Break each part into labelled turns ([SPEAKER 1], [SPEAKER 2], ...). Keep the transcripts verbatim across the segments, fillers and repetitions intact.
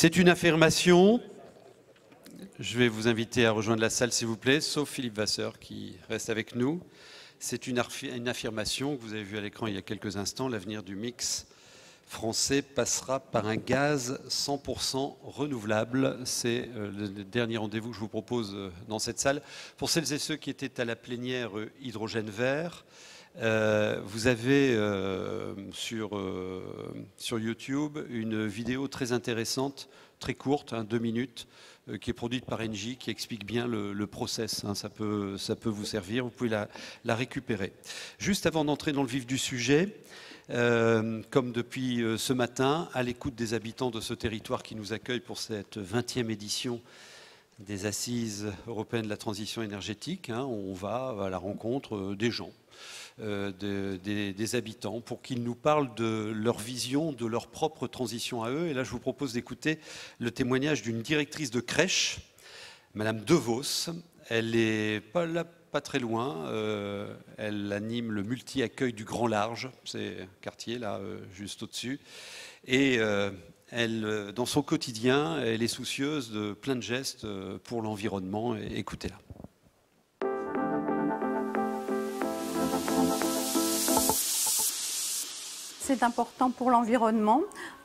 [SPEAKER 1] C'est une affirmation. Je vais vous inviter à rejoindre la salle, s'il vous plaît, sauf Philippe Vasseur qui reste avec nous. C'est une, une affirmation que vous avez vue à l'écran il y a quelques instants. L'avenir du mix français passera par un gaz cent pour cent renouvelable. C'est le dernier rendez-vous que je vous propose dans cette salle. Pour celles et ceux qui étaient à la plénière hydrogène vert, euh, vous avez euh, sur, euh, sur YouTube une vidéo très intéressante, très courte, hein, deux minutes, euh, qui est produite par Engie, qui explique bien le, le process. Hein, ça peut, ça peut vous servir, vous pouvez la, la récupérer. Juste avant d'entrer dans le vif du sujet, Euh, comme depuis euh, ce matin, à l'écoute des habitants de ce territoire qui nous accueille pour cette vingtième édition des Assises européennes de la transition énergétique, hein, on va à la rencontre euh, des gens, euh, de, des, des habitants, pour qu'ils nous parlent de leur vision, de leur propre transition à eux. Et là, je vous propose d'écouter le témoignage d'une directrice de crèche, Madame Devos. Elle est pas là, pas très loin, euh, elle anime le multi-accueil du Grand Large, c'est un quartier là, euh, juste au-dessus. Et euh, elle, dans son quotidien, elle est soucieuse de plein de gestes pour l'environnement. Écoutez-la.
[SPEAKER 2] C'est important pour l'environnement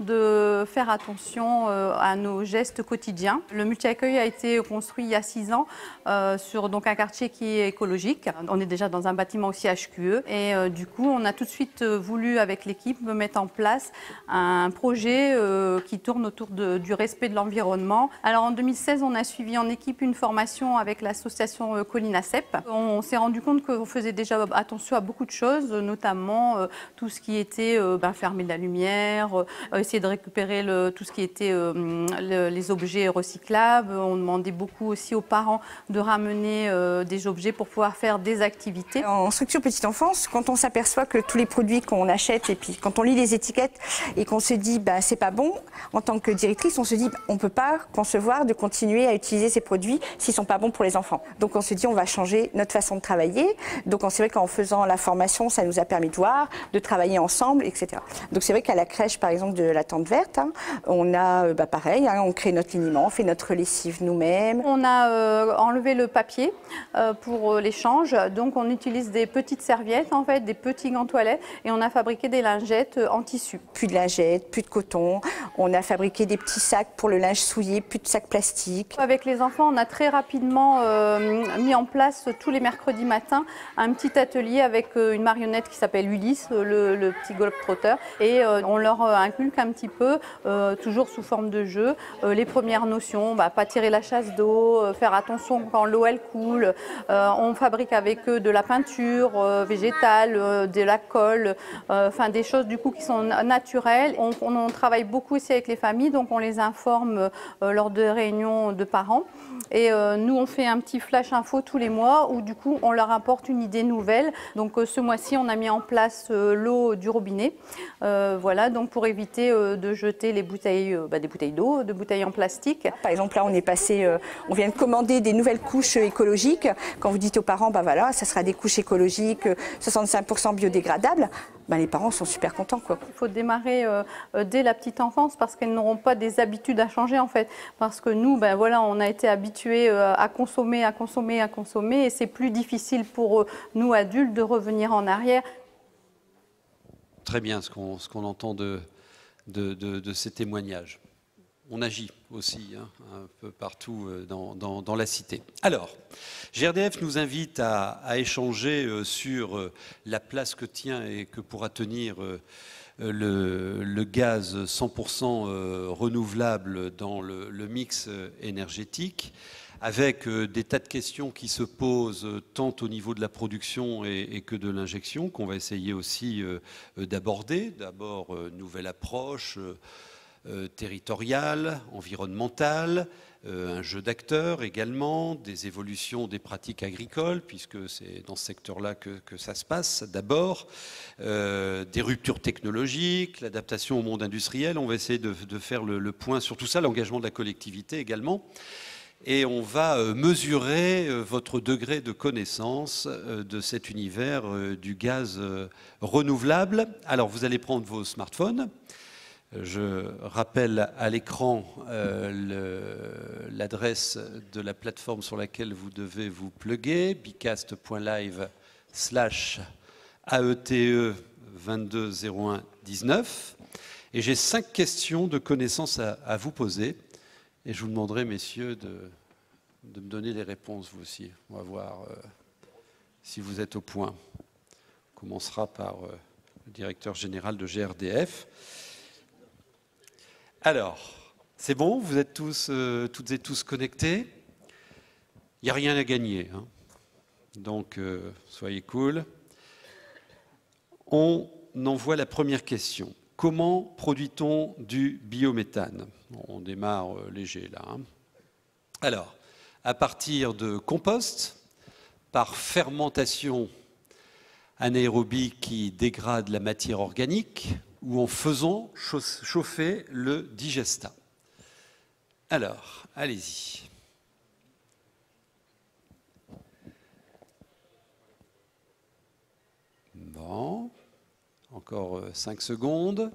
[SPEAKER 2] de faire attention à nos gestes quotidiens. Le multi-accueil a été construit il y a six ans euh, sur donc un quartier qui est écologique. On est déjà dans un bâtiment aussi H Q E et euh, du coup on a tout de suite voulu avec l'équipe mettre en place un projet euh, qui tourne autour de, du respect de l'environnement. Alors en deux mille seize on a suivi en équipe une formation avec l'association Collinacep. On s'est rendu compte qu'on faisait déjà attention à beaucoup de choses, notamment euh, tout ce qui était euh, Ben, fermer la lumière, euh, essayer de récupérer le, tout ce qui était euh, le, les objets recyclables. On demandait beaucoup aussi aux parents de ramener euh, des objets pour pouvoir faire des activités.
[SPEAKER 3] En structure petite enfance, quand on s'aperçoit que tous les produits qu'on achète et puis quand on lit les étiquettes et qu'on se dit ben, c'est pas bon, en tant que directrice, on se dit ben, on peut pas concevoir de continuer à utiliser ces produits s'ils sont pas bons pour les enfants. Donc on se dit on va changer notre façon de travailler. Donc c'est vrai qu'en faisant la formation, ça nous a permis de voir, de travailler ensemble, et cetera. Donc c'est vrai qu'à la crèche, par exemple, de la Tente Verte, hein, on a, bah, pareil, hein, on crée notre liniment, on fait notre lessive nous-mêmes.
[SPEAKER 2] On a euh, enlevé le papier euh, pour euh, l'échange, donc on utilise des petites serviettes, en fait, des petits gants toilettes, et on a fabriqué des lingettes en tissu.
[SPEAKER 3] Plus de lingettes, plus de coton, on a fabriqué des petits sacs pour le linge souillé, plus de sacs plastiques.
[SPEAKER 2] Avec les enfants, on a très rapidement euh, mis en place tous les mercredis matins un petit atelier avec euh, une marionnette qui s'appelle Ulysse, le, le petit globe-trotteur. Et euh, on leur inculque un petit peu, euh, toujours sous forme de jeu, euh, les premières notions, bah, pas tirer la chasse d'eau, euh, faire attention quand l'eau elle coule. Euh, on fabrique avec eux de la peinture euh, végétale, euh, de la colle, euh, enfin des choses du coup qui sont naturelles. On, on, on travaille beaucoup aussi avec les familles, donc on les informe euh, lors de réunions de parents. Et euh, nous on fait un petit flash info tous les mois où du coup on leur apporte une idée nouvelle. Donc euh, ce mois-ci on a mis en place euh, l'eau du robinet. Euh, voilà, donc pour éviter euh, de jeter les bouteilles, euh, bah, des bouteilles d'eau, de bouteilles en plastique.
[SPEAKER 3] Par exemple, là, on est passé, euh, on vient de commander des nouvelles couches écologiques. Quand vous dites aux parents, bah voilà, ça sera des couches écologiques, soixante-cinq pour cent biodégradables. Ben, les parents sont super contents, quoi.
[SPEAKER 2] Il faut démarrer euh, dès la petite enfance parce qu'elles n'auront pas des habitudes à changer en fait. Parce que nous, ben, voilà, on a été habitués euh, à consommer, à consommer, à consommer et c'est plus difficile pour euh, nous adultes de revenir en arrière.
[SPEAKER 1] Très bien ce qu'on ce qu'on entend de, de, de, de ces témoignages. On agit aussi hein, un peu partout dans, dans, dans la cité. Alors, G R D F nous invite à, à échanger sur la place que tient et que pourra tenir le, le gaz cent pour cent renouvelable dans le, le mix énergétique, avec des tas de questions qui se posent tant au niveau de la production et, et que de l'injection, qu'on va essayer aussi d'aborder. D'abord, nouvelle approche Euh, territoriale, environnementale, euh, un jeu d'acteurs également, des évolutions des pratiques agricoles, puisque c'est dans ce secteur-là que, que ça se passe d'abord, euh, des ruptures technologiques, l'adaptation au monde industriel. On va essayer de, de faire le, le point sur tout ça, l'engagement de la collectivité également. Et on va mesurer votre degré de connaissance de cet univers du gaz renouvelable. Alors, vous allez prendre vos smartphones. Je rappelle à l'écran euh, l'adresse de la plateforme sur laquelle vous devez vous plugger, bicast point live slash A E T E vingt-deux zéro un dix-neuf. Et j'ai cinq questions de connaissances à, à vous poser. Et je vous demanderai, messieurs, de, de me donner les réponses, vous aussi. On va voir euh, si vous êtes au point. On commencera par euh, le directeur général de G R D F. Alors, c'est bon, vous êtes tous, euh, toutes et tous connectés. Il n'y a rien à gagner, hein. Donc euh, soyez cool. On envoie la première question. Comment produit-on du biométhane? On démarre euh, léger là, hein. Alors, à partir de compost, par fermentation anaérobie qui dégrade la matière organique, ou en faisant chauffer le digestat. Alors, allez-y. Bon, encore cinq secondes.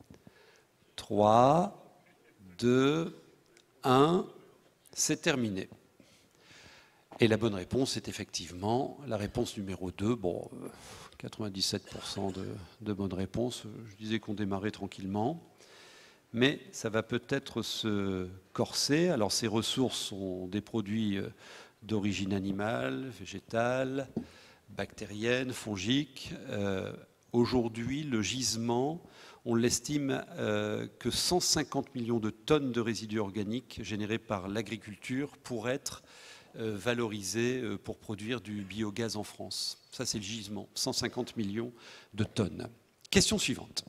[SPEAKER 1] trois, deux, un, c'est terminé. Et la bonne réponse est effectivement la réponse numéro deux. Bon, quatre-vingt-dix-sept pour cent de, de bonnes réponses. Je disais qu'on démarrait tranquillement. Mais ça va peut-être se corser. Alors, ces ressources sont des produits d'origine animale, végétale, bactérienne, fongique. Euh, Aujourd'hui, le gisement, on l'estime euh, que cent cinquante millions de tonnes de résidus organiques générés par l'agriculture pourraient être euh, valorisés euh, pour produire du biogaz en France. Ça, c'est le gisement, cent cinquante millions de tonnes. Question suivante.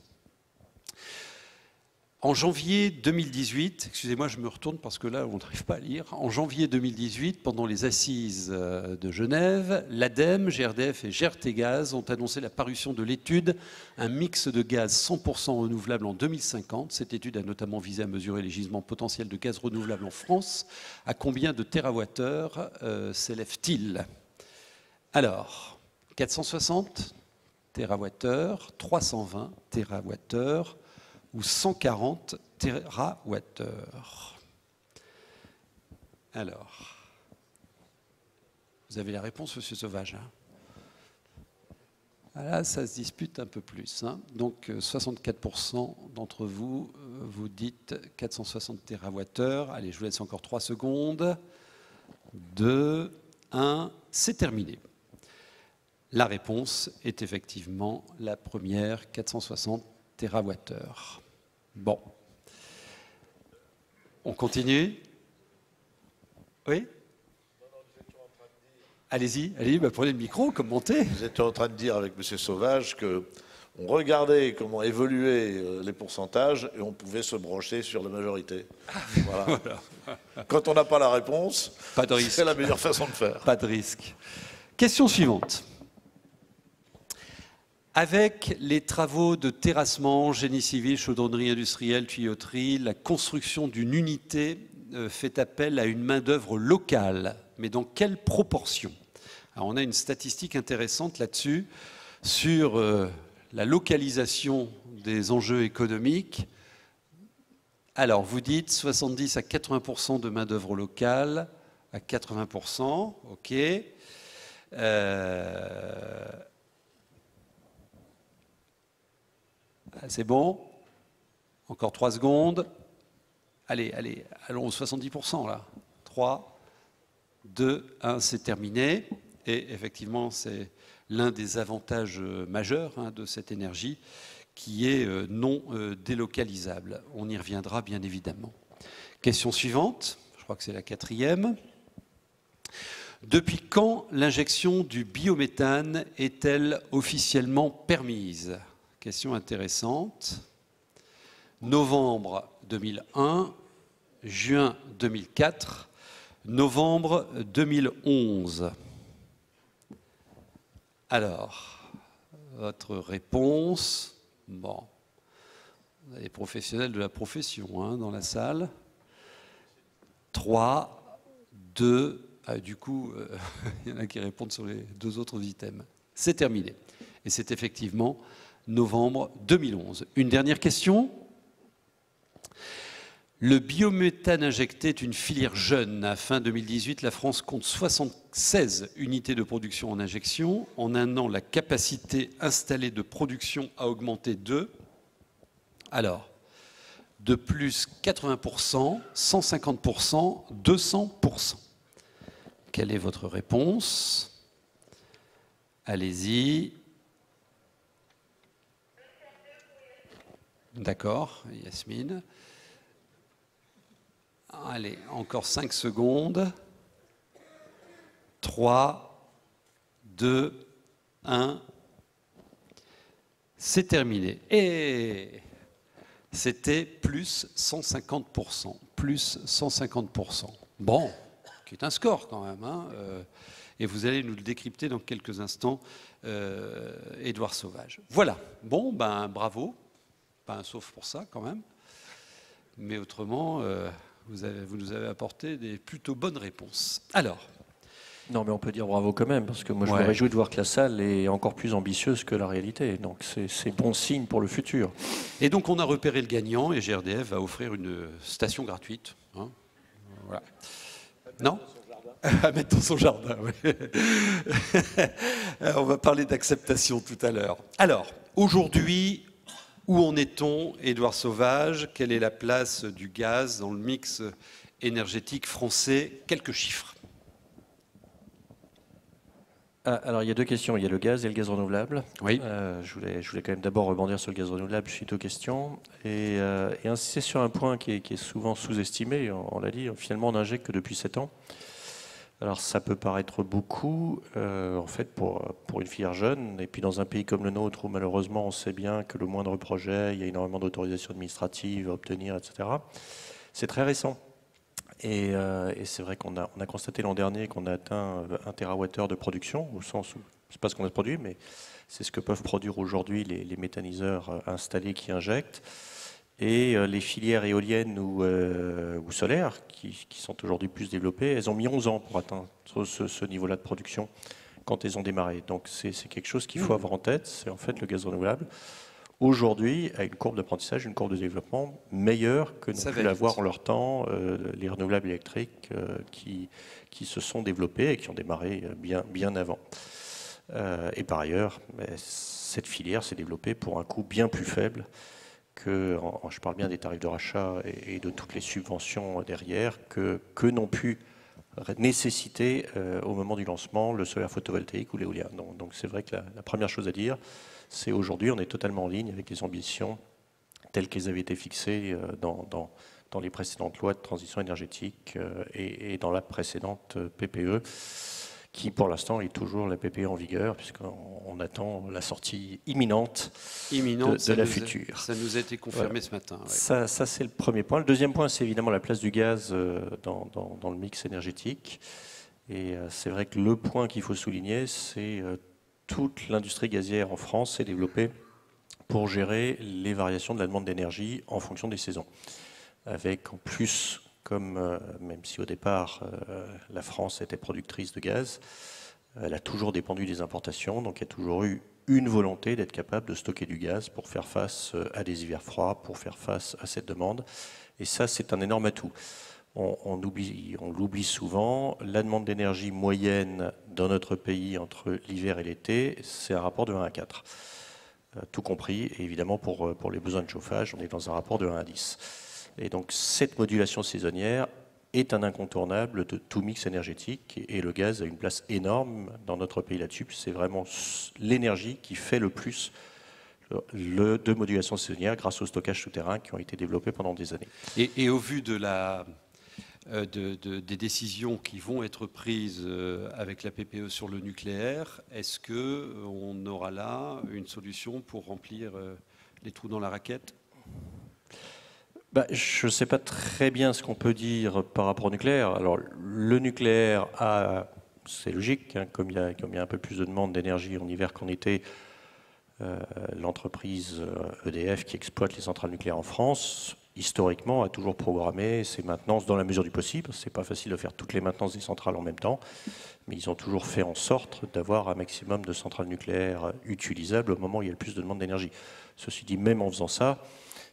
[SPEAKER 1] En janvier deux mille dix-huit, excusez-moi, je me retourne parce que là, on n'arrive pas à lire. En janvier deux mille dix-huit, pendant les assises de Genève, l'ADEME, G R D F et GRTgaz ont annoncé la parution de l'étude « Un mix de gaz cent pour cent renouvelable en deux mille cinquante ». Cette étude a notamment visé à mesurer les gisements potentiels de gaz renouvelable en France. À combien de térawattheures euh, s'élève-t-il? Alors, quatre cent soixante térawattheures, trois cent vingt térawattheures, ou cent quarante térawattheures. Alors, vous avez la réponse, monsieur Sauvage, hein? Là, ça se dispute un peu plus, hein. Donc, soixante-quatre pour cent d'entre vous, vous dites quatre cent soixante térawattheures. Allez, je vous laisse encore trois secondes. deux, un, c'est terminé. La réponse est effectivement la première, quatre cent soixante térawattheures. Bon. On continue? Oui? Allez-y, allez-y, bah prenez le micro, commentez.
[SPEAKER 4] Vous étiez en train de dire avec M. Sauvage qu'on regardait comment évoluaient les pourcentages et on pouvait se brancher sur la majorité. Voilà. Voilà. Quand on n'a pas la réponse,
[SPEAKER 1] pas de risque.
[SPEAKER 4] C'est la meilleure façon de faire.
[SPEAKER 1] Pas de risque. Question suivante. Avec les travaux de terrassement, génie civil, chaudronnerie industrielle, tuyauterie, la construction d'une unité fait appel à une main-d'œuvre locale. Mais dans quelle proportion? Alors, on a une statistique intéressante là-dessus, sur euh, la localisation des enjeux économiques. Alors, vous dites soixante-dix à quatre-vingts pour cent de main-d'œuvre locale, à quatre-vingts pour cent, ok. Euh, C'est bon? Encore trois secondes. Allez, allez, allons aux soixante-dix pour cent là. trois, deux, un, c'est terminé. Et effectivement, c'est l'un des avantages majeurs hein, de cette énergie qui est euh, non euh, délocalisable. On y reviendra bien évidemment. Question suivante, je crois que c'est la quatrième. Depuis quand l'injection du biométhane est-elle officiellement permise? Question intéressante. Novembre deux mille un, juin deux mille quatre, novembre deux mille onze. Alors, votre réponse? Bon, vous avez les professionnels de la profession hein, dans la salle. trois, deux, ah, du coup, euh, il y en a qui répondent sur les deux autres items. C'est terminé. Et c'est effectivement novembre deux mille onze. Une dernière question? Le biométhane injecté est une filière jeune. À fin deux mille dix-huit, la France compte soixante-seize unités de production en injection. En un an, la capacité installée de production a augmenté de... Alors, de plus quatre-vingts pour cent, cent cinquante pour cent, deux cents pour cent. Quelle est votre réponse? Allez-y. D'accord, Yasmine. Allez, encore cinq secondes. trois, deux, un. C'est terminé. Et c'était plus cent cinquante pour cent. Plus cent cinquante pour cent. Bon, qui est un score quand même. Hein, euh, et vous allez nous le décrypter dans quelques instants, euh, Édouard Sauvage. Voilà. Bon, ben bravo. Pas un sauf pour ça quand même. Mais autrement... Euh, Vous, avez, vous nous avez apporté des plutôt bonnes réponses. Alors.
[SPEAKER 5] Non, mais on peut dire bravo quand même, parce que moi, je
[SPEAKER 1] ouais.
[SPEAKER 5] me réjouis de voir que la salle est encore plus ambitieuse que la réalité. Donc, c'est bon signe pour le futur.
[SPEAKER 1] Et donc, on a repéré le gagnant, et G R D F va offrir une station gratuite. Hein, voilà. Non ? À mettre dans son jardin, oui. On va parler d'acceptation tout à l'heure. Alors, aujourd'hui... Où en est-on, Édouard Sauvage? Quelle est la place du gaz dans le mix énergétique français? Quelques chiffres.
[SPEAKER 5] Ah, alors, il y a deux questions. Il y a le gaz et le gaz renouvelable.
[SPEAKER 1] Oui.
[SPEAKER 5] Euh, je, voulais, je voulais quand même d'abord rebondir sur le gaz renouvelable suite aux questions. Et, euh, et insister sur un point qui est, qui est souvent sous-estimé. On, on l'a dit, finalement, on n'injecte que depuis sept ans. Alors ça peut paraître beaucoup, euh, en fait, pour, pour une filière jeune, et puis dans un pays comme le nôtre, où malheureusement on sait bien que le moindre projet, il y a énormément d'autorisations administratives à obtenir, et cetera. C'est très récent. Et, euh, et c'est vrai qu'on a, on a constaté l'an dernier qu'on a atteint un térawattheure de production, au sens où, c'est pas ce qu'on a produit, mais c'est ce que peuvent produire aujourd'hui les, les méthaniseurs installés qui injectent. Et les filières éoliennes ou, euh, ou solaires, qui, qui sont aujourd'hui plus développées, elles ont mis onze ans pour atteindre ce, ce niveau-là de production quand elles ont démarré. Donc c'est quelque chose qu'il faut avoir en tête, c'est en fait le gaz renouvelable. Aujourd'hui, a une courbe d'apprentissage, une courbe de développement meilleure que n'ont pu l'avoir en leur temps euh, les renouvelables électriques euh, qui, qui se sont développés et qui ont démarré bien, bien avant. Euh, et par ailleurs, cette filière s'est développée pour un coût bien plus faible que, je parle bien des tarifs de rachat et de toutes les subventions derrière, que, que n'ont pu nécessiter euh, au moment du lancement le solaire photovoltaïque ou l'éolien. Donc, donc c'est vrai que la, la première chose à dire, c'est aujourd'hui on est totalement en ligne avec les ambitions telles qu'elles avaient été fixées euh, dans, dans, dans les précédentes lois de transition énergétique euh, et, et dans la précédente P P E, qui pour l'instant est toujours la P P E en vigueur, puisqu'on on attend la sortie imminente, imminente de, de la
[SPEAKER 1] nous
[SPEAKER 5] future.
[SPEAKER 1] A, ça nous a été confirmé voilà. ce matin. Ouais.
[SPEAKER 5] Ça, ça c'est le premier point. Le deuxième point, c'est évidemment la place du gaz dans, dans, dans le mix énergétique. Et c'est vrai que le point qu'il faut souligner, c'est toute l'industrie gazière en France s'est développée pour gérer les variations de la demande d'énergie en fonction des saisons. Avec en plus... comme euh, même si au départ euh, la France était productrice de gaz, elle a toujours dépendu des importations, donc il y a toujours eu une volonté d'être capable de stocker du gaz pour faire face à des hivers froids, pour faire face à cette demande. Et ça, c'est un énorme atout. On, on oublie, on l'oublie souvent, la demande d'énergie moyenne dans notre pays entre l'hiver et l'été, c'est un rapport de un à quatre. Euh, tout compris, et évidemment pour, pour les besoins de chauffage, on est dans un rapport de un à dix. Et donc cette modulation saisonnière est un incontournable de tout mix énergétique et le gaz a une place énorme dans notre pays là-dessus. C'est vraiment l'énergie qui fait le plus le, de modulation saisonnière grâce au stockage souterrain qui ont été développés pendant des années.
[SPEAKER 1] Et, et au vu de la, euh, de, de, des décisions qui vont être prises euh, avec la P P E sur le nucléaire, est-ce qu'on aura là une solution pour remplir euh, les trous dans la raquette ?
[SPEAKER 5] Bah, je ne sais pas très bien ce qu'on peut dire par rapport au nucléaire. Alors, le nucléaire, a, c'est logique, hein, comme, il y a, comme il y a un peu plus de demande d'énergie en hiver qu'en été, euh, l'entreprise E D F qui exploite les centrales nucléaires en France, historiquement, a toujours programmé ses maintenances dans la mesure du possible. Ce n'est pas facile de faire toutes les maintenances des centrales en même temps, mais ils ont toujours fait en sorte d'avoir un maximum de centrales nucléaires utilisables au moment où il y a le plus de demande d'énergie. Ceci dit, même en faisant ça,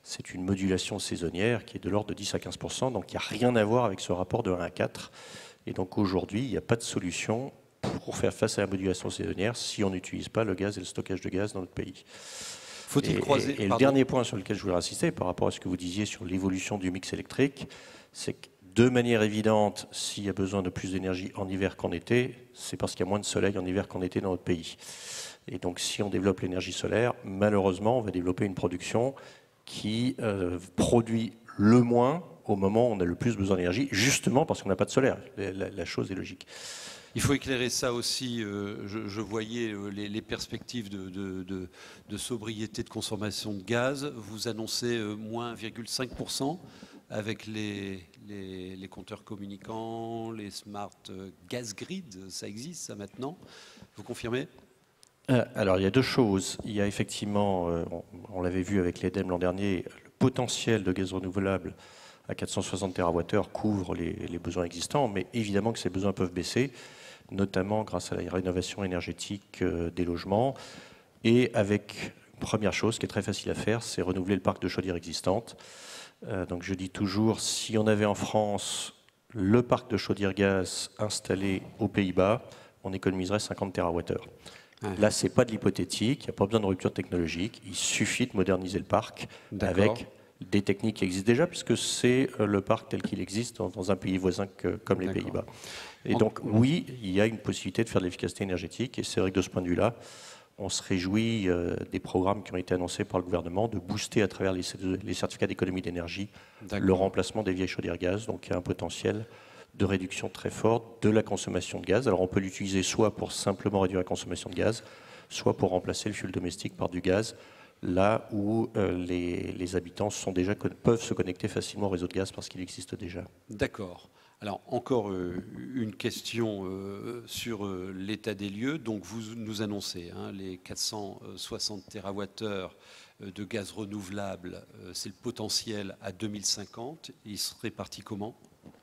[SPEAKER 5] c'est une modulation saisonnière qui est de l'ordre de dix à quinze pour cent, donc il n'y a rien à voir avec ce rapport de un à quatre. Et donc aujourd'hui, il n'y a pas de solution pour faire face à la modulation saisonnière si on n'utilise pas le gaz et le stockage de gaz dans notre pays.
[SPEAKER 1] Faut-il croiser
[SPEAKER 5] Et, et le dernier point sur lequel je voudrais insister, par rapport à ce que vous disiez sur l'évolution du mix électrique, c'est que de manière évidente, s'il y a besoin de plus d'énergie en hiver qu'en été, c'est parce qu'il y a moins de soleil en hiver qu'en été dans notre pays. Et donc si on développe l'énergie solaire, malheureusement, on va développer une production qui euh, produit le moins au moment où on a le plus besoin d'énergie, justement parce qu'on n'a pas de solaire. La, la chose est logique.
[SPEAKER 1] Il faut éclairer ça aussi. Euh, je, je voyais euh, les, les perspectives de, de, de, de sobriété de consommation de gaz. Vous annoncez euh, moins un virgule cinq pour cent avec les, les, les compteurs communicants, les smart gas grid. Ça existe, ça, maintenant. Vous confirmez ?
[SPEAKER 5] euh, Alors, il y a deux choses. Il y a effectivement, euh, on, on l'avait vu avec l'Edem l'an dernier, le potentiel de gaz renouvelable à quatre cent soixante térawattheures couvre les, les besoins existants, mais évidemment que ces besoins peuvent baisser, notamment grâce à la rénovation énergétique euh, des logements. Et avec une première chose qui est très facile à faire, c'est renouveler le parc de chaudières existantes. Euh, donc je dis toujours, si on avait en France le parc de chaudières gaz installé aux Pays-Bas, on économiserait cinquante térawattheures. Ouais. Là, ce n'est pas de l'hypothétique, il n'y a pas besoin de rupture technologique, il suffit de moderniser le parc avec des techniques qui existent déjà, puisque c'est le parc tel qu'il existe dans, dans un pays voisin que, comme les Pays-Bas. Et donc, oui, il y a une possibilité de faire de l'efficacité énergétique, et c'est vrai que de ce point de vue-là, on se réjouit euh, des programmes qui ont été annoncés par le gouvernement de booster à travers les, les certificats d'économie d'énergie le remplacement des vieilles chaudières gaz. Donc, il y a un potentiel de réduction très fort de la consommation de gaz. Alors, on peut l'utiliser soit pour simplement réduire la consommation de gaz, soit pour remplacer le fioul domestique par du gaz, là où euh, les, les habitants sont déjà, peuvent se connecter facilement au réseau de gaz parce qu'il existe déjà.
[SPEAKER 1] D'accord. Alors, encore euh, une question euh, sur euh, l'état des lieux. Donc, vous nous annoncez hein, les quatre cent soixante térawattheures de gaz renouvelable, euh, c'est le potentiel à deux mille cinquante. Il se répartit comment ?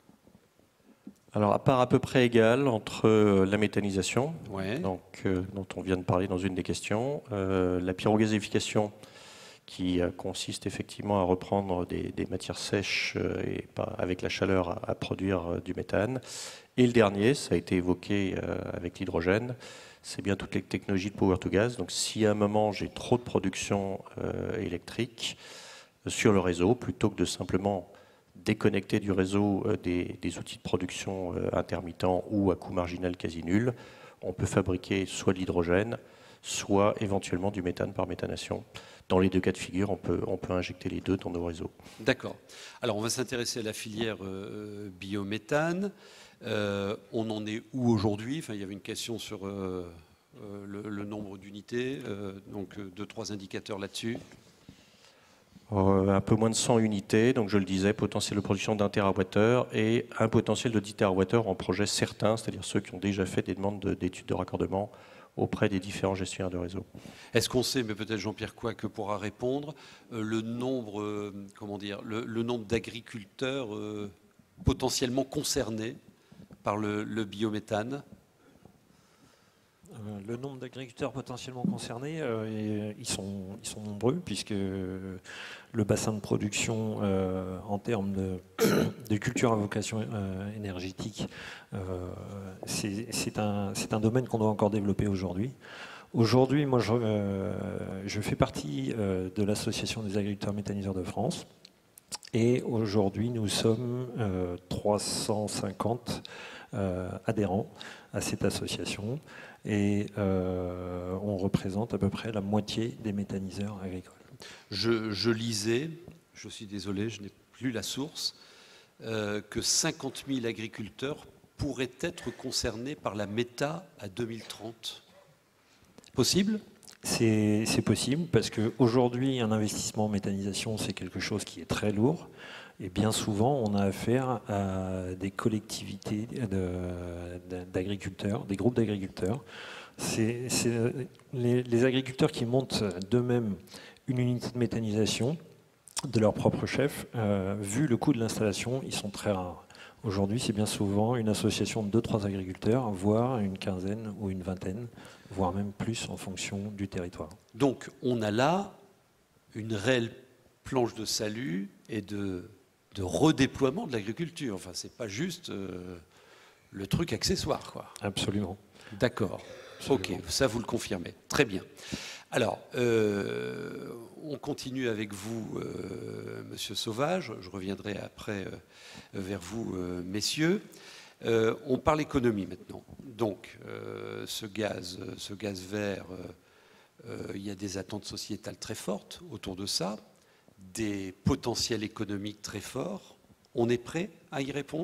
[SPEAKER 5] Alors, à part à peu près égal entre euh, la méthanisation,
[SPEAKER 1] ouais. donc,
[SPEAKER 5] euh, dont on vient de parler dans une des questions, euh, la pyrogazéification, qui euh, consiste effectivement à reprendre des, des matières sèches euh, et pas, avec la chaleur à, à produire euh, du méthane. Et le dernier, ça a été évoqué euh, avec l'hydrogène, c'est bien toutes les technologies de power to gas. Donc, si à un moment j'ai trop de production euh, électrique euh, sur le réseau, plutôt que de simplement déconnecter du réseau euh, des, des outils de production euh, intermittents ou à coût marginal quasi nul, on peut fabriquer soit de l'hydrogène, soit éventuellement du méthane par méthanation. Dans les deux cas de figure, on peut, on peut injecter les deux dans nos réseaux.
[SPEAKER 1] D'accord. Alors, on va s'intéresser à la filière euh, biométhane. Euh, on en est où aujourd'hui ? Enfin, il y avait une question sur euh, euh, le, le nombre d'unités, euh, donc euh, deux, trois indicateurs là-dessus.
[SPEAKER 5] Euh, un peu moins de cent unités, donc je le disais, potentiel de production d'un térawattheure et un potentiel de dix térawattheures en projets certains, c'est-à-dire ceux qui ont déjà fait des demandes de, d'études de raccordement auprès des différents gestionnaires de réseau.
[SPEAKER 1] Est-ce qu'on sait, mais peut-être Jean-Pierre Couac pourra répondre, euh, le nombre, euh, comment dire, le, le nombre d'agriculteurs euh, potentiellement concernés par le, le biométhane ?
[SPEAKER 6] Euh, le nombre d'agriculteurs potentiellement concernés, euh, et, ils, sont, ils sont nombreux, puisque le bassin de production euh, en termes de, de culture à vocation euh, énergétique, euh, c'est, c'est, un, c'est un domaine qu'on doit encore développer aujourd'hui. Aujourd'hui, moi, je, euh, je fais partie euh, de l'Association des agriculteurs méthaniseurs de France, et aujourd'hui, nous sommes euh, trois cent cinquante euh, adhérents à cette association. Et euh, on représente à peu près la moitié des méthaniseurs agricoles.
[SPEAKER 1] Je, je lisais, je suis désolé, je n'ai plus la source, euh, que cinquante mille agriculteurs pourraient être concernés par la méta à deux mille trente. Possible ?
[SPEAKER 6] C'est, c'est possible parce qu'aujourd'hui, un investissement en méthanisation, c'est quelque chose qui est très lourd. Et bien souvent, on a affaire à des collectivités de, d'agriculteurs, des groupes d'agriculteurs. C'est, c'est les, les agriculteurs qui montent d'eux-mêmes une unité de méthanisation de leur propre chef. Euh, vu le coût de l'installation, ils sont très rares. Aujourd'hui, c'est bien souvent une association de deux trois agriculteurs, voire une quinzaine ou une vingtaine, voire même plus en fonction du territoire.
[SPEAKER 1] Donc, on a là une réelle planche de salut et de, de redéploiement de l'agriculture. Enfin, c'est pas juste euh, le truc accessoire, quoi.
[SPEAKER 6] Absolument.
[SPEAKER 1] D'accord. Ok, ça vous le confirmez. Très bien. Alors, euh, on continue avec vous, euh, Monsieur Sauvage. Je reviendrai après euh, vers vous, euh, messieurs. Euh, on parle économie maintenant. Donc, euh, ce gaz, ce gaz vert, euh, euh, il y a des attentes sociétales très fortes autour de ça, des potentiels économiques très forts. On est prêt à y répondre ?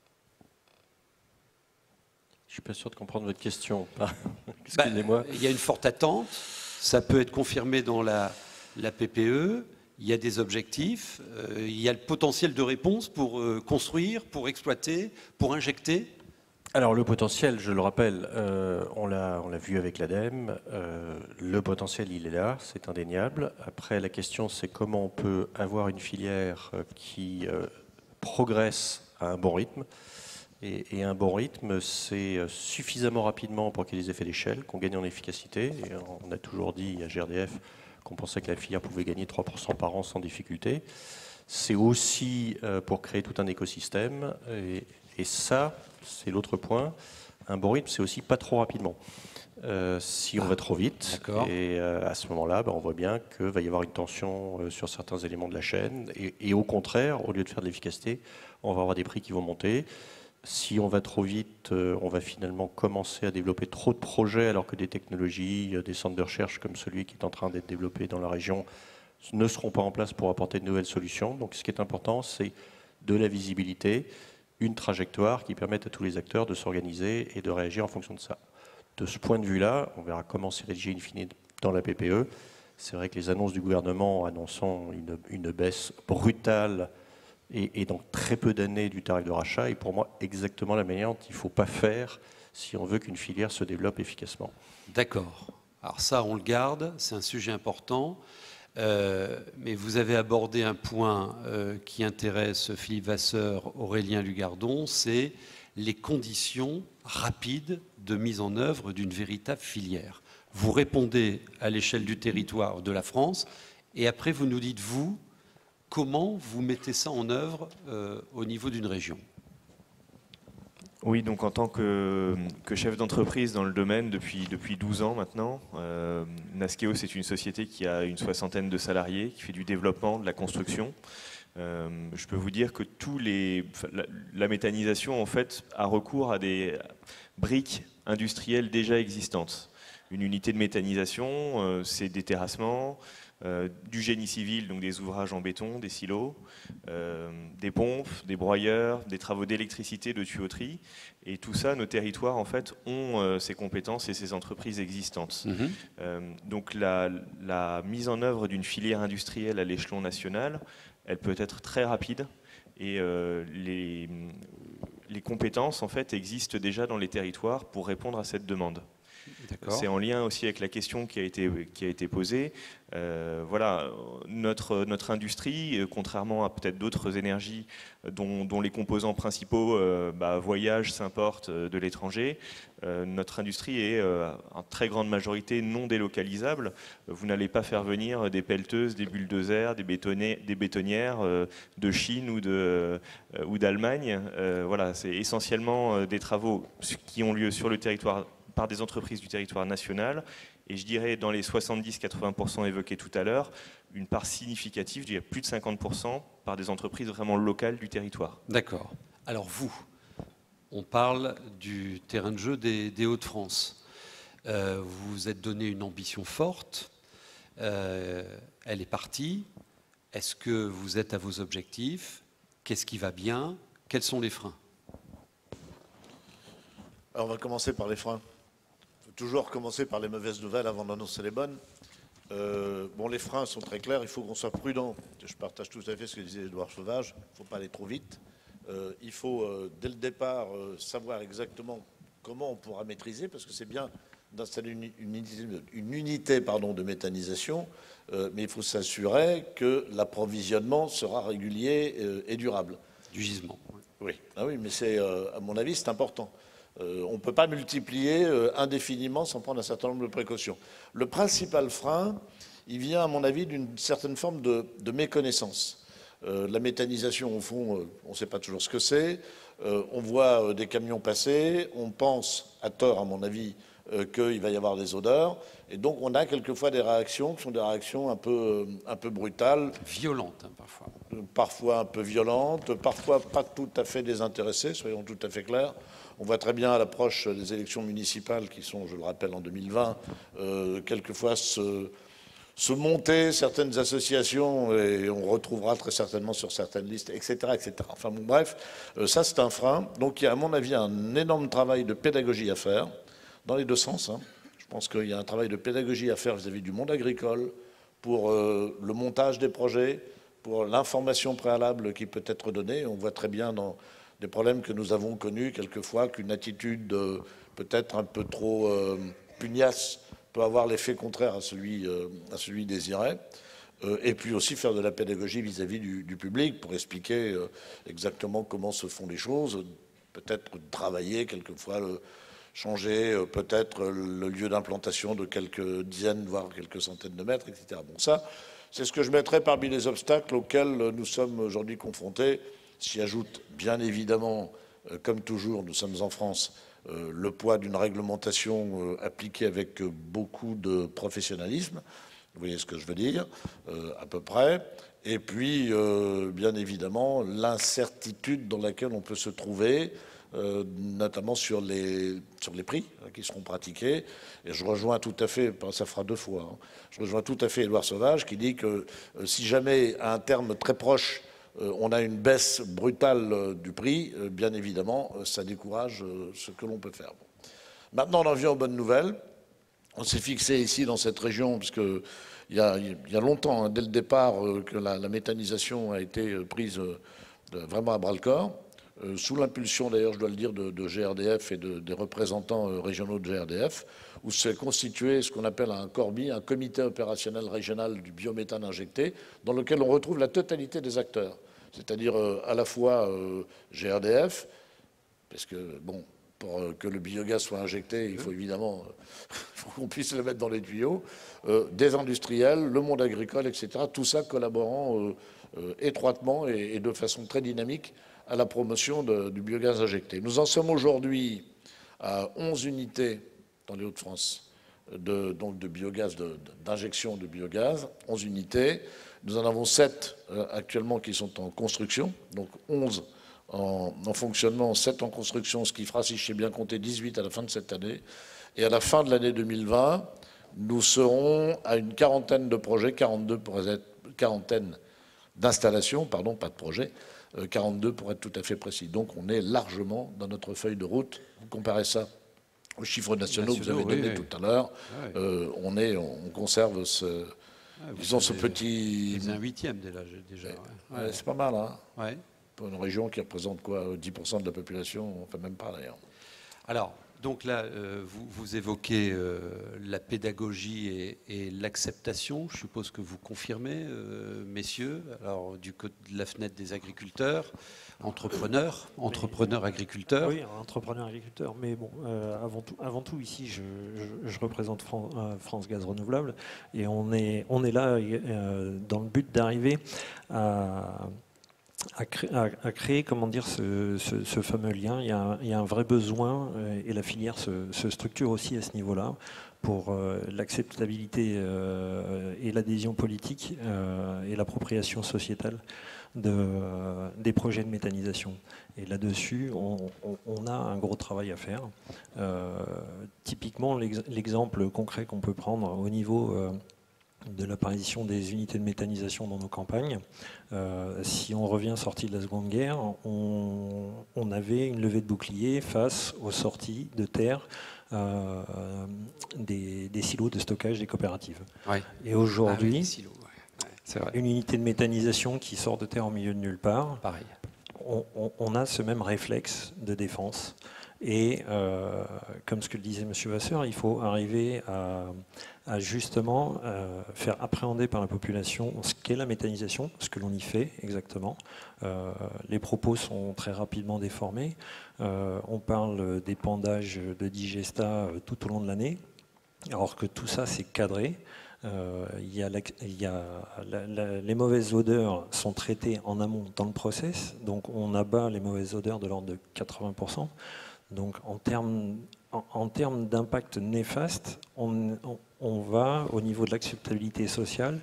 [SPEAKER 5] Je ne suis pas sûr de comprendre votre question. Excusez-moi.
[SPEAKER 1] Bah, il y a une forte attente. Ça peut être confirmé dans la, la P P E. Il y a des objectifs. Euh, il y a le potentiel de réponse pour euh, construire, pour exploiter, pour injecter.
[SPEAKER 5] Alors le potentiel, je le rappelle, euh, on l'a on l'a vu avec l'ADEME. Euh, le potentiel, il est là, c'est indéniable. Après, la question, c'est comment on peut avoir une filière qui euh, progresse à un bon rythme. Et, et un bon rythme, c'est suffisamment rapidement pour qu'il y ait des effets d'échelle, qu'on gagne en efficacité. Et on a toujours dit à G R D F qu'on pensait que la filière pouvait gagner trois pour cent par an sans difficulté. C'est aussi pour créer tout un écosystème. Et, et ça, c'est l'autre point. Un bon rythme, c'est aussi pas trop rapidement. Euh, si on ah, va trop vite, et euh, à ce moment-là, ben, on voit bien qu'il va y avoir une tension euh, sur certains éléments de la chaîne. Et, et au contraire, au lieu de faire de l'efficacité, on va avoir des prix qui vont monter. Si on va trop vite, on va finalement commencer à développer trop de projets alors que des technologies, des centres de recherche comme celui qui est en train d'être développé dans la région ne seront pas en place pour apporter de nouvelles solutions. Donc ce qui est important, c'est de la visibilité, une trajectoire qui permette à tous les acteurs de s'organiser et de réagir en fonction de ça. De ce point de vue-là, on verra comment c'est rédigé in fine dans la P P E. C'est vrai que les annonces du gouvernement annonçant une, une baisse brutale Et, et donc très peu d'années du tarif de rachat est pour moi exactement la manière dont il ne faut pas faire si on veut qu'une filière se développe efficacement.
[SPEAKER 1] D'accord. Alors ça, on le garde, c'est un sujet important. Euh, mais vous avez abordé un point euh, qui intéresse Philippe Vasseur, Aurélien Lugardon, c'est les conditions rapides de mise en œuvre d'une véritable filière. Vous répondez à l'échelle du territoire de la France et après vous nous dites, vous, comment vous mettez ça en œuvre euh, au niveau d'une région ?
[SPEAKER 7] Oui, donc en tant que, que chef d'entreprise dans le domaine depuis, depuis douze ans maintenant, euh, Nasqueo, c'est une société qui a une soixantaine de salariés, qui fait du développement, de la construction. Euh, je peux vous dire que tous les, la, la méthanisation en fait, a recours à des briques industrielles déjà existantes. Une unité de méthanisation, euh, c'est des terrassements, Euh, du génie civil, donc des ouvrages en béton, des silos, euh, des pompes, des broyeurs, des travaux d'électricité, de tuyauterie. Et tout ça, nos territoires, en fait, ont euh, ces compétences et ces entreprises existantes. Mmh. Euh, donc la, la mise en œuvre d'une filière industrielle à l'échelon national, elle peut être très rapide. Et euh, les, les compétences, en fait, existent déjà dans les territoires pour répondre à cette demande. C'est en lien aussi avec la question qui a été, qui a été posée. Euh, voilà, notre, notre industrie, contrairement à peut-être d'autres énergies dont, dont les composants principaux euh, bah, voyagent, s'importent de l'étranger, euh, notre industrie est euh, en très grande majorité non délocalisable. Vous n'allez pas faire venir des pelleteuses, des bulldozers, des, des bétonnières euh, de Chine ou de, euh, ou d'Allemagne. Euh, voilà, c'est essentiellement des travaux qui ont lieu sur le territoire par des entreprises du territoire national, et je dirais dans les soixante-dix à quatre-vingts pour cent évoqués tout à l'heure, une part significative, je dirais plus de cinquante pour cent, par des entreprises vraiment locales du territoire.
[SPEAKER 1] D'accord. Alors vous, on parle du terrain de jeu des, des Hauts-de-France. Euh, vous vous êtes donné une ambition forte, euh, elle est partie. Est-ce que vous êtes à vos objectifs? Qu'est-ce qui va bien? Quels sont les freins?
[SPEAKER 4] Alors on va commencer par les freins. Toujours commencer par les mauvaises nouvelles avant d'annoncer les bonnes. Euh, bon, les freins sont très clairs, il faut qu'on soit prudent. Je partage tout à fait ce que disait Édouard Sauvage, il ne faut pas aller trop vite. Euh, il faut, euh, dès le départ, euh, savoir exactement comment on pourra maîtriser, parce que c'est bien d'installer une, une unité, une unité pardon, de méthanisation, euh, mais il faut s'assurer que l'approvisionnement sera régulier euh, et durable.
[SPEAKER 1] Du gisement.
[SPEAKER 4] Oui, ah oui mais c'est, euh, à mon avis, c'est important. Euh, on ne peut pas multiplier euh, indéfiniment sans prendre un certain nombre de précautions. Le principal frein, il vient, à mon avis, d'une certaine forme de, de méconnaissance. Euh, la méthanisation, au fond, euh, on ne sait pas toujours ce que c'est. Euh, on voit euh, des camions passer, on pense, à tort à mon avis, euh, qu'il va y avoir des odeurs. Et donc on a quelquefois des réactions qui sont des réactions un peu, euh, un peu brutales.
[SPEAKER 1] Violentes, hein, parfois.
[SPEAKER 4] Euh, parfois un peu violentes, parfois pas tout à fait désintéressées, soyons tout à fait clairs. On voit très bien à l'approche des élections municipales qui sont, je le rappelle, en deux mille vingt, euh, quelquefois se... se monter certaines associations, et on retrouvera très certainement sur certaines listes, et cetera, et cetera. Enfin bon, bref, euh, ça c'est un frein. Donc il y a à mon avis un énorme travail de pédagogie à faire, dans les deux sens. Hein. Je pense qu'il y a un travail de pédagogie à faire vis-à-vis du monde agricole, pour euh, le montage des projets, pour l'information préalable qui peut être donnée. On voit très bien dans des problèmes que nous avons connus quelquefois qu'une attitude euh, peut-être un peu trop euh, pugnace peut avoir l'effet contraire à celui, euh, à celui désiré, euh, et puis aussi faire de la pédagogie vis-à-vis du, du public pour expliquer euh, exactement comment se font les choses, peut-être travailler quelquefois, le, changer euh, peut-être le lieu d'implantation de quelques dizaines, voire quelques centaines de mètres, et cetera. Bon, ça, c'est ce que je mettrais parmi les obstacles auxquels nous sommes aujourd'hui confrontés. S'y ajoute bien évidemment, euh, comme toujours, nous sommes en France, Euh, le poids d'une réglementation euh, appliquée avec euh, beaucoup de professionnalisme, vous voyez ce que je veux dire, euh, à peu près, et puis euh, bien évidemment l'incertitude dans laquelle on peut se trouver, euh, notamment sur les, sur les prix hein, qui seront pratiqués, et je rejoins tout à fait, ça fera deux fois, hein, je rejoins tout à fait Édouard Sauvage qui dit que euh, si jamais à un terme très proche on a une baisse brutale du prix, bien évidemment, ça décourage ce que l'on peut faire. Bon. Maintenant, on en vient aux bonnes nouvelles. On s'est fixé ici, dans cette région, puisqu'il y a, il y a longtemps, hein, dès le départ, que la, la méthanisation a été prise de, vraiment à bras-le-corps, euh, sous l'impulsion, d'ailleurs, je dois le dire, de, de G R D F et de, des représentants régionaux de G R D F, où s'est constitué ce qu'on appelle un CORBI, un comité opérationnel régional du biométhane injecté, dans lequel on retrouve la totalité des acteurs, c'est-à-dire euh, à la fois euh, G R D F, parce que, bon, pour euh, que le biogaz soit injecté, il faut évidemment euh, faut qu'on puisse le mettre dans les tuyaux, euh, des industriels, le monde agricole, et cetera, tout ça collaborant euh, euh, étroitement et, et de façon très dynamique à la promotion de, du biogaz injecté. Nous en sommes aujourd'hui à onze unités dans les Hauts-de-France, de, donc de biogaz, de, d'injection de biogaz, onze unités. Nous en avons sept euh, actuellement qui sont en construction, donc onze en, en fonctionnement, sept en construction, ce qui fera, si je sais bien compter, dix-huit à la fin de cette année. Et à la fin de l'année deux mille vingt, nous serons à une quarantaine de projets, quarante-deux pour être, quarantaine d'installations, pardon, pas de projets, euh, quarante-deux pour être tout à fait précis. Donc on est largement dans notre feuille de route. Vous comparez ça aux chiffres nationaux, nationaux que vous avez donnés oui, oui. tout à l'heure, oui. euh, on, est, on conserve ce, ah, disons, ce petit...
[SPEAKER 1] C'est un huitième déjà. déjà ouais.
[SPEAKER 4] Ouais, c'est pas mal, hein
[SPEAKER 1] ouais.
[SPEAKER 4] Pour une région qui représente quoi, dix pour cent de la population, on ne fait même pas d'ailleurs.
[SPEAKER 1] Alors, donc là, euh, vous, vous évoquez euh, la pédagogie et, et l'acceptation. Je suppose que vous confirmez, euh, messieurs, alors du côté de la fenêtre des agriculteurs, entrepreneurs, entrepreneurs agriculteurs.
[SPEAKER 6] Oui, entrepreneurs agriculteurs. Mais bon, euh, avant tout, avant tout, ici, je, je, je représente Fran, euh, France Gaz Renouvelable, et on est, on est là euh, dans le but d'arriver à À créer, à créer, comment dire, ce, ce, ce fameux lien. Il y, a un, il y a un vrai besoin, et la filière se, se structure aussi à ce niveau-là, pour euh, l'acceptabilité euh, et l'adhésion politique euh, et l'appropriation sociétale de, euh, des projets de méthanisation. Et là-dessus, on, on, on a un gros travail à faire. Euh, typiquement, l'exemple concret qu'on peut prendre au niveau... Euh, de l'apparition des unités de méthanisation dans nos campagnes. Euh, si on revient sorti de la Seconde Guerre, on, on avait une levée de bouclier face aux sorties de terre euh, des, des silos de stockage des coopératives.
[SPEAKER 1] Ouais.
[SPEAKER 6] Et aujourd'hui,
[SPEAKER 1] ah oui, ouais. Ouais,
[SPEAKER 6] une unité de méthanisation qui sort de terre au milieu de nulle part,
[SPEAKER 1] pareil.
[SPEAKER 6] On, on, on a ce même réflexe de défense. Et euh, comme ce que disait M. Vasseur, il faut arriver à, à justement euh, faire appréhender par la population ce qu'est la méthanisation, ce que l'on y fait exactement. Euh, les propos sont très rapidement déformés. Euh, on parle d'épandage de digestat tout au long de l'année, alors que tout ça c'est cadré. Euh, il y a la, il y a la, la, les mauvaises odeurs sont traitées en amont dans le process, donc on abat les mauvaises odeurs de l'ordre de quatre-vingts pour cent. Donc en termes, en, en termes d'impact néfaste, on, on, on va au niveau de l'acceptabilité sociale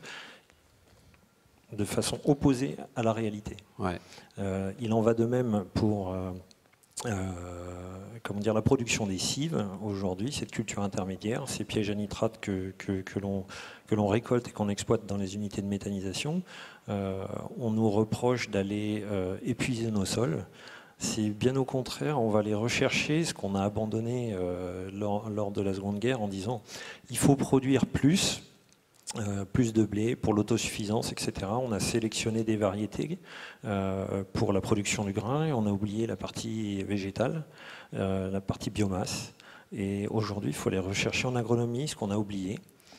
[SPEAKER 6] de façon opposée à la réalité.
[SPEAKER 1] Ouais.
[SPEAKER 6] Euh, il en va de même pour euh, euh, comment dire, la production des cives. Aujourd'hui, cette culture intermédiaire, ces pièges à nitrate que, que, que l'on que l'on récolte et qu'on exploite dans les unités de méthanisation, euh, on nous reproche d'aller euh, épuiser nos sols. C'est bien au contraire, on va aller rechercher ce qu'on a abandonné euh, lors, lors de la Seconde Guerre en disant il faut produire plus, euh, plus de blé pour l'autosuffisance, et cetera. On a sélectionné des variétés euh, pour la production du grain et on a oublié la partie végétale, euh, la partie biomasse. Et aujourd'hui, il faut aller rechercher en agronomie ce qu'on a oublié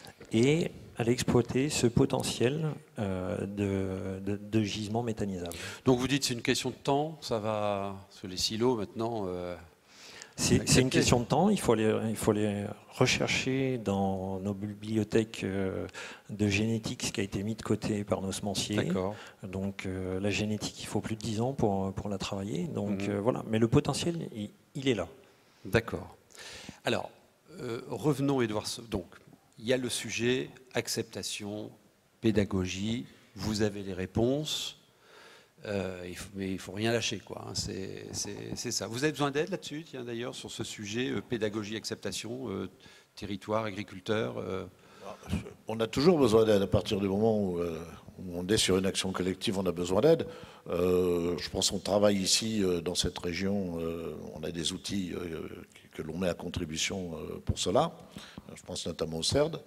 [SPEAKER 6] et aller exploiter ce potentiel euh, de, de, de gisement méthanisable.
[SPEAKER 1] Donc vous dites c'est une question de temps, ça va sur les silos maintenant euh,
[SPEAKER 6] C'est une question de temps, il faut les, il faut les rechercher dans nos bibliothèques euh, de génétique, ce qui a été mis de côté par nos semenciers.
[SPEAKER 1] D'accord.
[SPEAKER 6] Donc euh, la génétique, il faut plus de dix ans pour, pour la travailler. Donc
[SPEAKER 1] Mmh.
[SPEAKER 6] euh, voilà, mais le potentiel, il, il est là.
[SPEAKER 1] D'accord. Alors, euh, revenons, Édouard. Donc, il y a le sujet acceptation, pédagogie. Vous avez les réponses, euh, il faut, mais il ne faut rien lâcher, quoi. Hein, c'est ça. Vous avez besoin d'aide là-dessus, tiens, d'ailleurs, sur ce sujet euh, pédagogie, acceptation, euh, territoire, agriculteur. Euh...
[SPEAKER 4] On a toujours besoin d'aide à partir du moment où, euh, où on est sur une action collective. On a besoin d'aide. Euh, je pense qu'on travaille ici euh, dans cette région. Euh, on a des outils euh, que l'on met à contribution euh, pour cela. Je pense notamment au CERD.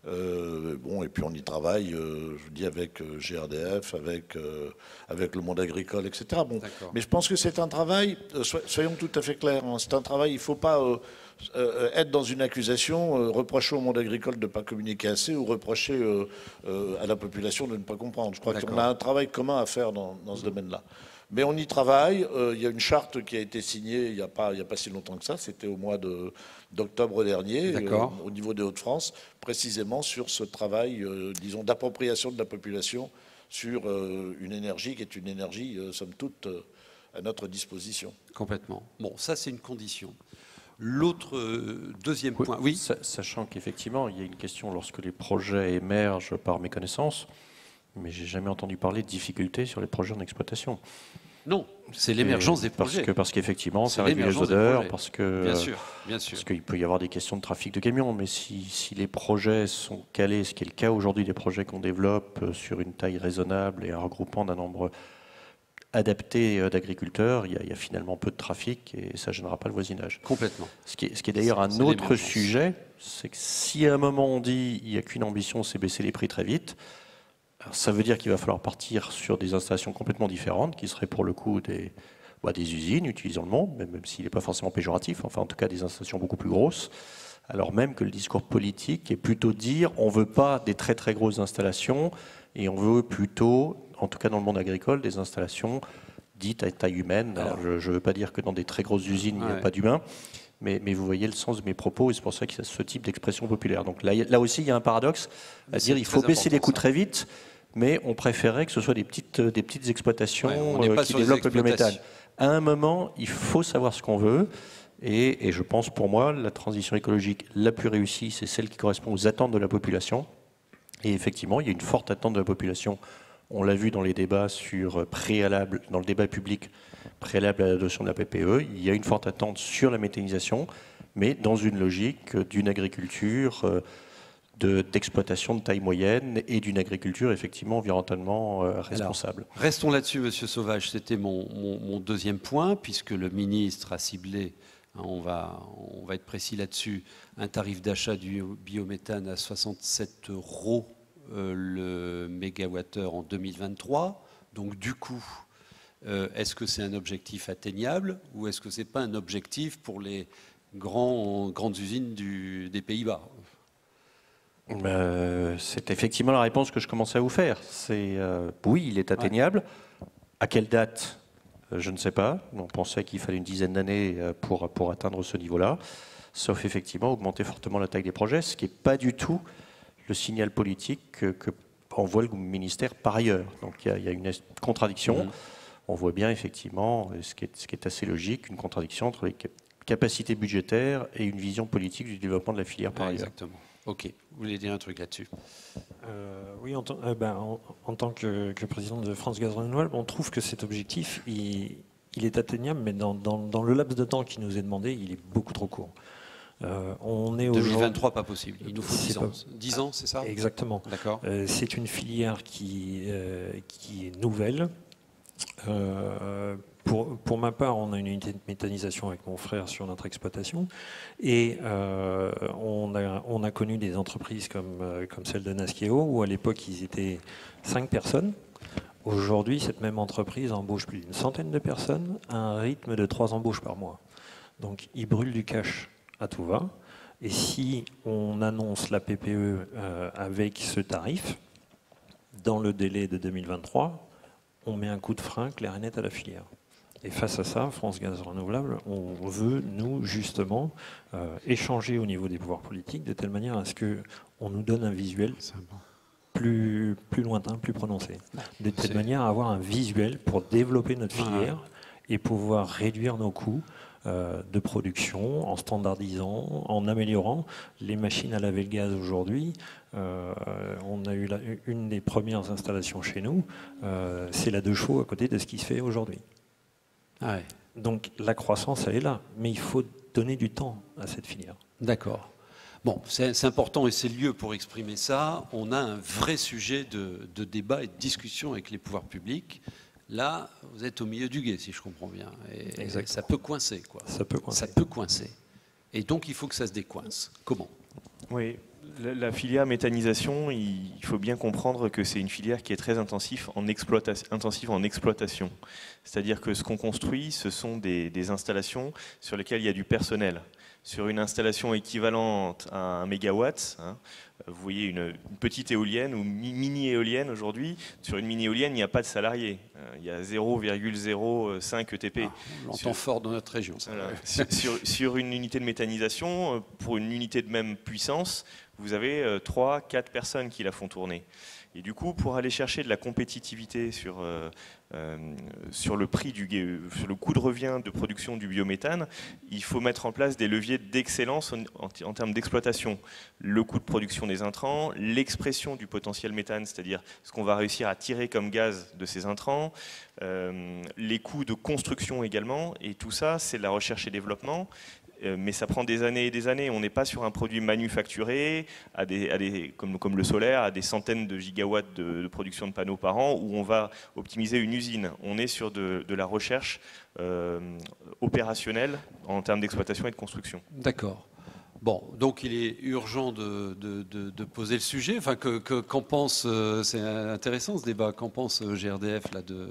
[SPEAKER 4] Euh, bon, et puis on y travaille, euh, je vous dis, avec euh, G R D F, avec, euh, avec le monde agricole, et cetera. Bon, mais je pense que c'est un travail, euh, soyons tout à fait clairs, hein, c'est un travail, il ne faut pas euh, euh, être dans une accusation, euh, reprocher au monde agricole de ne pas communiquer assez ou reprocher euh, euh, à la population de ne pas comprendre. Je crois qu'on a un travail commun à faire dans, dans ce domaine-là. Mais on y travaille. Euh, il y a une charte qui a été signée il n'y a pas, il y a pas si longtemps que ça. C'était au mois d'octobre dernier, euh, au niveau des Hauts-de-France, précisément sur ce travail, euh, disons, d'appropriation de la population sur euh, une énergie qui est une énergie, euh, somme toute, euh, à notre disposition.
[SPEAKER 1] Complètement. Bon, ça, c'est une condition. L'autre euh, deuxième point, oui.
[SPEAKER 5] Sachant qu'effectivement, il y a une question lorsque les projets émergent par méconnaissance. Mais j'ai jamais entendu parler de difficultés sur les projets en exploitation.
[SPEAKER 1] Non, c'est l'émergence des projets.
[SPEAKER 5] Parce que, parce qu'effectivement, ça réduit les odeurs, parce que
[SPEAKER 1] bien sûr, bien sûr.
[SPEAKER 5] Parce qu'il peut y avoir des questions de trafic de camions, mais si, si les projets sont calés, ce qui est le cas aujourd'hui des projets qu'on développe sur une taille raisonnable et un regroupement d'un nombre adapté d'agriculteurs, il y, a, il y a finalement peu de trafic et ça ne gênera pas le voisinage.
[SPEAKER 1] Complètement.
[SPEAKER 5] Ce qui est, ce qui est d'ailleurs un autre sujet, c'est que si à un moment on dit il n'y a qu'une ambition, c'est baisser les prix très vite. Alors, ça veut dire qu'il va falloir partir sur des installations complètement différentes, qui seraient pour le coup des, bah, des usines, utilisons le mot, même, même s'il n'est pas forcément péjoratif, enfin en tout cas des installations beaucoup plus grosses, alors même que le discours politique est plutôt de dire on ne veut pas des très très grosses installations, et on veut plutôt, en tout cas dans le monde agricole, des installations dites à taille humaine. Alors, je ne veux pas dire que dans des très grosses usines, il n'y a ouais. pas d'humains, mais, mais vous voyez le sens de mes propos, et c'est pour ça qu'il y a ce type d'expression populaire. Donc là, là aussi, il y a un paradoxe, à dire il faut baisser les coûts ça. très vite, mais on préférait que ce soit des petites, des petites exploitations ouais, euh, qui développent le biométhane. À un moment, il faut savoir ce qu'on veut, et, et je pense pour moi, la transition écologique la plus réussie, c'est celle qui correspond aux attentes de la population. Et effectivement, il y a une forte attente de la population. On l'a vu dans les débats sur préalable, dans le débat public préalable à l'adoption de la P P E, il y a une forte attente sur la méthanisation, mais dans une logique d'une agriculture d'exploitation de, de taille moyenne et d'une agriculture effectivement environnementalement euh, responsable.
[SPEAKER 1] Alors, restons là-dessus, Monsieur Sauvage. C'était mon, mon, mon deuxième point, puisque le ministre a ciblé, hein, on, va, on va être précis là-dessus, un tarif d'achat du biométhane à soixante-sept euros euh, le mégawattheure en deux mille vingt-trois. Donc du coup, euh, est-ce que c'est un objectif atteignable ou est-ce que ce n'est pas un objectif pour les grands, grandes usines du, des Pays-Bas ?
[SPEAKER 5] Euh, c'est effectivement la réponse que je commençais à vous faire. C'est euh, oui, il est atteignable. Ouais. À quelle date ? euh, Je ne sais pas. On pensait qu'il fallait une dizaine d'années pour, pour atteindre ce niveau-là. Sauf effectivement augmenter fortement la taille des projets, ce qui n'est pas du tout le signal politique que, que envoie le ministère par ailleurs. Donc il y a, il y a une contradiction. Mmh. On voit bien effectivement, ce qui, est, ce qui est assez logique, une contradiction entre les capacités budgétaires et une vision politique du développement de la filière par
[SPEAKER 1] ah,
[SPEAKER 5] ailleurs.
[SPEAKER 1] Exactement. Ok. Vous voulez dire un truc là-dessus?
[SPEAKER 6] euh, Oui, en, euh, ben, en, en tant que, que président de France Gaz Renouvelable, on trouve que cet objectif, il, il est atteignable, mais dans, dans, dans le laps de temps qui nous est demandé, il est beaucoup trop court. Euh, on est
[SPEAKER 1] deux mille vingt-trois, pas possible. Il nous faut dix ans.
[SPEAKER 6] Pas...
[SPEAKER 1] dix ans, c'est ça?
[SPEAKER 6] Exactement.
[SPEAKER 1] D'accord.
[SPEAKER 6] Euh, c'est une filière qui, euh, qui est nouvelle. Euh, pour, pour ma part, on a une unité de méthanisation avec mon frère sur notre exploitation et euh, on, a, on a connu des entreprises comme, euh, comme celle de Nasqueo où à l'époque ils étaient cinq personnes. Aujourd'hui, cette même entreprise embauche plus d'une centaine de personnes à un rythme de trois embauches par mois. Donc ils brûlent du cash à tout va. Et si on annonce la P P E euh, avec ce tarif, dans le délai de deux mille vingt-trois, on met un coup de frein clair et net à la filière. Et face à ça, France Gaz Renouvelable, on veut, nous, justement, euh, échanger au niveau des pouvoirs politiques de telle manière à ce qu'on nous donne un visuel plus, plus lointain, plus prononcé. De telle manière à avoir un visuel pour développer notre filière et pouvoir réduire nos coûts euh, de production en standardisant, en améliorant les machines à laver le gaz aujourd'hui. Euh, on a eu la, une des premières installations chez nous, euh, c'est la deux chevaux à côté de ce qui se fait aujourd'hui.
[SPEAKER 1] Ah ouais.
[SPEAKER 6] Donc la croissance, elle est là, mais il faut donner du temps à cette filière.
[SPEAKER 1] D'accord. Bon, c'est important et c'est le lieu pour exprimer ça. On a un vrai sujet de, de débat et de discussion avec les pouvoirs publics. Là, vous êtes au milieu du gué, si je comprends bien. Et, et ça peut coincer, quoi.
[SPEAKER 6] Ça peut coincer.
[SPEAKER 1] Ça peut coincer. Et donc, il faut que ça se décoince. Comment?
[SPEAKER 7] Oui. La, la filière méthanisation, il faut bien comprendre que c'est une filière qui est très intensive en, exploitation, intensive en exploitation. C'est-à-dire que ce qu'on construit, ce sont des, des installations sur lesquelles il y a du personnel. Sur une installation équivalente à un mégawatt, hein, vous voyez une, une petite éolienne ou mini-éolienne aujourd'hui, sur une mini-éolienne, il n'y a pas de salariés. Il y a zéro virgule zéro cinq E T P.
[SPEAKER 1] Ah, on l'entend fort dans notre région. Ça.
[SPEAKER 7] Voilà. sur, sur, sur une unité de méthanisation, pour une unité de même puissance, vous avez trois quatre personnes qui la font tourner. Et du coup, pour aller chercher de la compétitivité sur, euh, euh, sur le prix du, sur le coût de revient de production du biométhane, il faut mettre en place des leviers d'excellence en, en, en termes d'exploitation. Le coût de production des intrants, l'expression du potentiel méthane, c'est-à-dire ce qu'on va réussir à tirer comme gaz de ces intrants, euh, les coûts de construction également, et tout ça, c'est de la recherche et développement. Mais ça prend des années et des années. On n'est pas sur un produit manufacturé, à des, à des, comme, comme le solaire, à des centaines de gigawatts de, de production de panneaux par an, où on va optimiser une usine. On est sur de, de la recherche euh, opérationnelle en termes d'exploitation et de construction.
[SPEAKER 1] D'accord. Bon, donc il est urgent de, de, de, de poser le sujet. Enfin, que, que, qu'en pense, euh, c'est intéressant ce débat, qu'en pense G R D F là, de,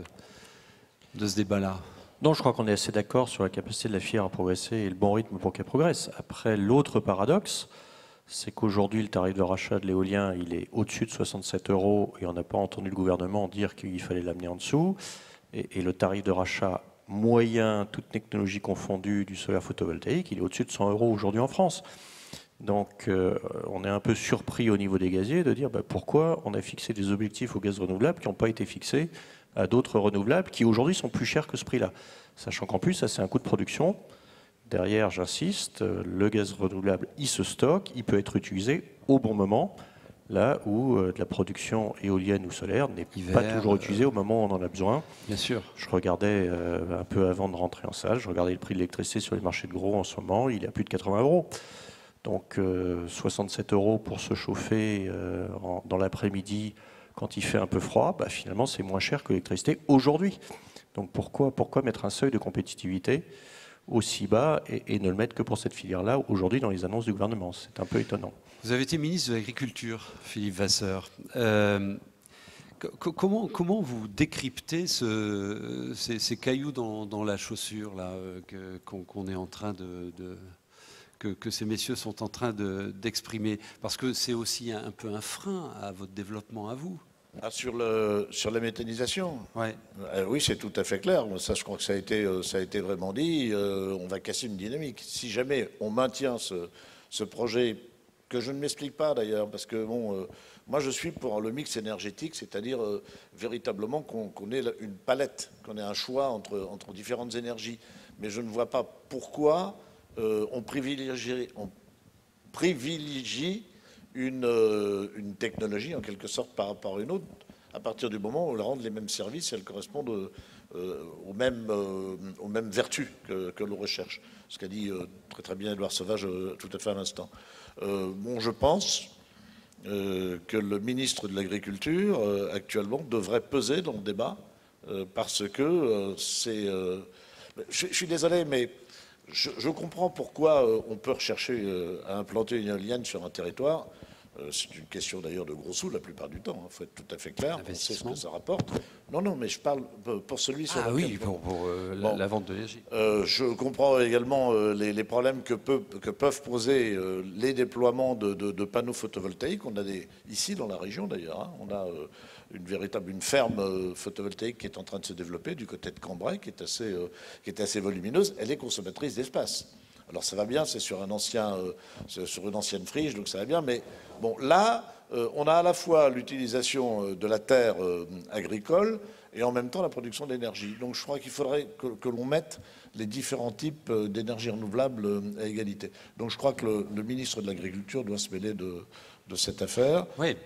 [SPEAKER 1] de ce débat-là?
[SPEAKER 5] Non, je crois qu'on est assez d'accord sur la capacité de la filière à progresser et le bon rythme pour qu'elle progresse. Après, l'autre paradoxe, c'est qu'aujourd'hui, le tarif de rachat de l'éolien, il est au-dessus de soixante-sept euros et on n'a pas entendu le gouvernement dire qu'il fallait l'amener en dessous. Et, et le tarif de rachat moyen, toute technologie confondue, du solaire photovoltaïque, il est au-dessus de cent euros aujourd'hui en France. Donc, euh, on est un peu surpris au niveau des gaziers de dire bah, pourquoi on a fixé des objectifs au gaz renouvelable qui n'ont pas été fixés à d'autres renouvelables qui aujourd'hui sont plus chers que ce prix-là. Sachant qu'en plus, ça c'est un coût de production. Derrière, j'insiste, le gaz renouvelable, il se stocke, il peut être utilisé au bon moment, là où euh, de la production éolienne ou solaire n'est pas toujours utilisée au moment où on en a besoin.
[SPEAKER 1] Bien sûr.
[SPEAKER 5] Je regardais euh, un peu avant de rentrer en salle, je regardais le prix de l'électricité sur les marchés de gros en ce moment, il est à plus de quatre-vingts euros. Donc euh, soixante-sept euros pour se chauffer euh, en, dans l'après-midi, quand il fait un peu froid, bah finalement c'est moins cher que l'électricité aujourd'hui. Donc pourquoi, pourquoi mettre un seuil de compétitivité aussi bas et, et ne le mettre que pour cette filière-là aujourd'hui dans les annonces du gouvernement? C'est un peu étonnant.
[SPEAKER 1] Vous avez été ministre de l'Agriculture, Philippe Vasseur. Euh, comment, comment vous décryptez ce, ces, ces cailloux dans, dans la chaussure là, que, qu'on, qu'on est en train de... de... Que, que ces messieurs sont en train de, d'exprimer? Parce que c'est aussi un, un peu un frein à votre développement à vous.
[SPEAKER 4] Ah, sur, le, sur la méthanisation,
[SPEAKER 1] ouais.
[SPEAKER 4] euh, oui, c'est tout à fait clair. Ça, je crois que ça a été, ça a été vraiment dit. Euh, on va casser une dynamique. Si jamais on maintient ce, ce projet que je ne m'explique pas d'ailleurs, parce que bon, euh, moi je suis pour le mix énergétique, c'est-à-dire euh, véritablement qu'on qu'on ait une palette, qu'on ait un choix entre, entre différentes énergies. Mais je ne vois pas pourquoi euh, on privilégie, on privilégie une, euh, une technologie en quelque sorte par rapport à une autre, à partir du moment où on leur rend les mêmes services et elles correspondent euh, aux, mêmes, euh, aux mêmes vertus que, que l'on recherche. Ce qu'a dit euh, très très bien Édouard Sauvage euh, tout à fait à l'instant. Euh, bon, je pense euh, que le ministre de l'Agriculture euh, actuellement devrait peser dans le débat euh, parce que euh, c'est... Euh, je, je suis désolé, mais je, je comprends pourquoi euh, on peut rechercher euh, à implanter une éolienne sur un territoire. Euh, c'est une question d'ailleurs de gros sous la plupart du temps, il hein, faut être tout à fait clair, on sait ce que ça rapporte. Non, non, mais je parle pour celui sur
[SPEAKER 1] ah
[SPEAKER 4] lequel...
[SPEAKER 1] oui, pour, pour euh,
[SPEAKER 4] bon,
[SPEAKER 1] la, la vente de l'énergie.
[SPEAKER 4] Euh, je comprends également euh, les, les problèmes que, peut, que peuvent poser euh, les déploiements de, de, de panneaux photovoltaïques. On a des, ici dans la région d'ailleurs, hein, on a euh, une véritable une ferme euh, photovoltaïque qui est en train de se développer du côté de Cambrai, qui est assez, euh, qui est assez volumineuse. Elle est consommatrice d'espace. Alors ça va bien, c'est sur, un ancien, euh, sur une ancienne friche, donc ça va bien. Mais bon, là, euh, on a à la fois l'utilisation de la terre euh, agricole et en même temps la production d'énergie. Donc je crois qu'il faudrait que, que l'on mette les différents types d'énergie renouvelable à égalité. Donc je crois que le, le ministre de l'Agriculture doit se mêler de, de cette affaire.
[SPEAKER 1] Oui.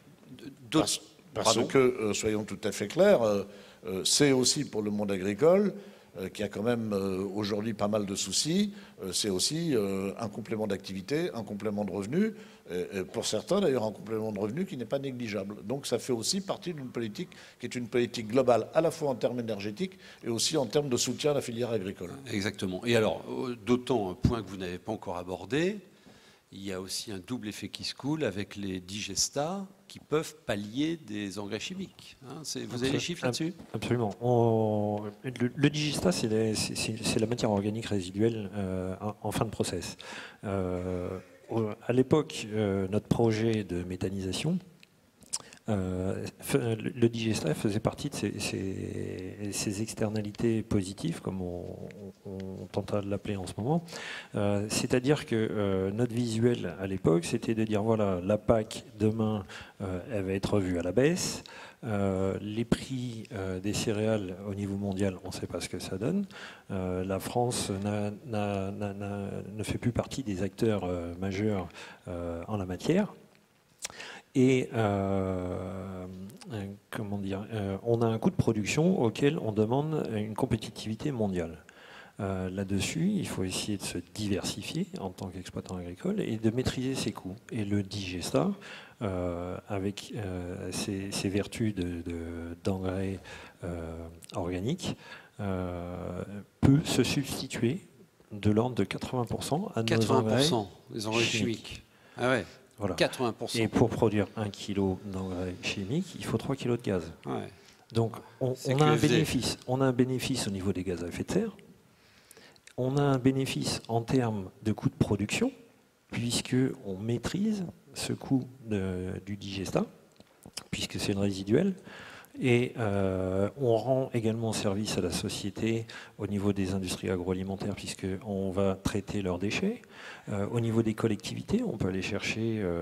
[SPEAKER 4] Parce, parce que, euh, soyons tout à fait clairs, euh, euh, c'est aussi pour le monde agricole euh, qui a quand même euh, aujourd'hui pas mal de soucis, euh, c'est aussi euh, un complément d'activité, un complément de revenus, et, et pour certains d'ailleurs un complément de revenus qui n'est pas négligeable. Donc ça fait aussi partie d'une politique qui est une politique globale, à la fois en termes énergétiques et aussi en termes de soutien à la filière agricole.
[SPEAKER 1] Exactement. Et alors, d'autant un point que vous n'avez pas encore abordé, il y a aussi un double effet qui se coule avec les digestats qui peuvent pallier des engrais chimiques. Hein, vous avez les chiffres là-dessus?
[SPEAKER 6] Absolument. On, le, le digestat, c'est la matière organique résiduelle euh, en fin de process. Euh, à l'époque, euh, notre projet de méthanisation, Euh, le digestat faisait partie de ces, ces, ces externalités positives, comme on, on, on tente à l'appeler en ce moment. Euh, C'est-à-dire que euh, notre visuel à l'époque, c'était de dire voilà, la P A C demain, euh, elle va être revue à la baisse. Euh, les prix euh, des céréales au niveau mondial, on ne sait pas ce que ça donne. Euh, la France n'a, n'a, n'a, n'a, ne fait plus partie des acteurs euh, majeurs euh, en la matière. Et euh, comment dire, euh, on a un coût de production auquel on demande une compétitivité mondiale. Euh, Là-dessus, il faut essayer de se diversifier en tant qu'exploitant agricole et de maîtriser ses coûts. Et le digestat, euh, avec euh, ses, ses vertus d'engrais de, de, euh, organiques, euh, peut se substituer de l'ordre de quatre-vingts pour cent à nos engrais,
[SPEAKER 1] des engrais chimiques. chimiques. Ah ouais.
[SPEAKER 6] Voilà.
[SPEAKER 1] quatre-vingts pour cent.
[SPEAKER 6] Et pour produire un kilo d'engrais chimiques, il faut trois kilos de gaz.
[SPEAKER 1] Ouais.
[SPEAKER 6] Donc on, on, a un bénéfice, on a un bénéfice au niveau des gaz à effet de serre. On a un bénéfice en termes de coût de production, puisqu'on maîtrise ce coût de, du digestat, puisque c'est le résiduel. Et euh, on rend également service à la société au niveau des industries agroalimentaires, puisqu'on va traiter leurs déchets. Euh, au niveau des collectivités, on peut aller chercher euh,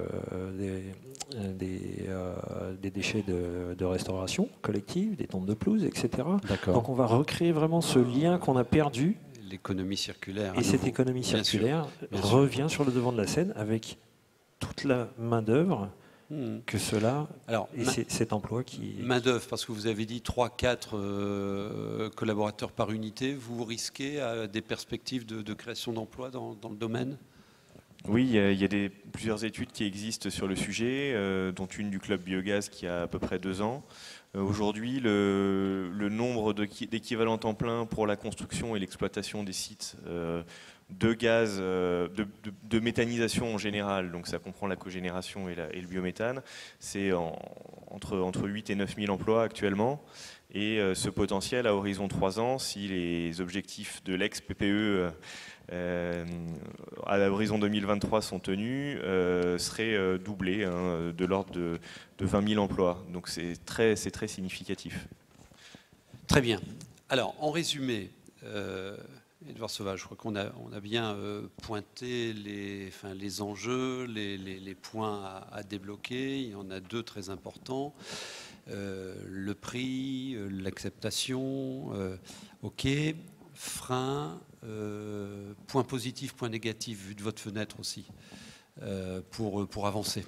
[SPEAKER 6] des, des, euh, des déchets de, de restauration collective, des tontes de pelouse, et cetera. Donc on va recréer vraiment ce lien qu'on a perdu.
[SPEAKER 1] L'économie circulaire.
[SPEAKER 6] Et cette économie circulaire revient sur le devant de la scène avec toute la main-d'œuvre que cela, alors, et c'est cet emploi qui...
[SPEAKER 1] Main-d'œuvre, parce que vous avez dit trois quatre euh, collaborateurs par unité, vous risquez à des perspectives de, de création d'emplois dans, dans le domaine?
[SPEAKER 7] Oui, il y a, il y a des, plusieurs études qui existent sur le sujet, euh, dont une du Club Biogaz qui a à peu près deux ans. Euh, Aujourd'hui, le, le nombre d'équivalents temps plein pour la construction et l'exploitation des sites euh, de gaz, de, de, de méthanisation en général, donc ça comprend la cogénération et, la, et le biométhane, c'est en, entre, entre huit et neuf mille emplois actuellement. Et euh, ce potentiel à horizon trois ans, si les objectifs de l'ex-P P E euh, à l'horizon deux mille vingt-trois sont tenus, euh, serait euh, doublé, hein, de l'ordre de, de vingt mille emplois. Donc c'est très, c'est très significatif.
[SPEAKER 1] Très bien. Alors, en résumé, euh, Edouard Sauvage, je crois qu'on a, on a bien euh, pointé les, enfin, les enjeux, les, les, les points à, à débloquer. Il y en a deux très importants. Euh, le prix, euh, l'acceptation, euh, ok, frein, euh, point positif, point négatif, vu de votre fenêtre aussi, euh, pour, pour avancer.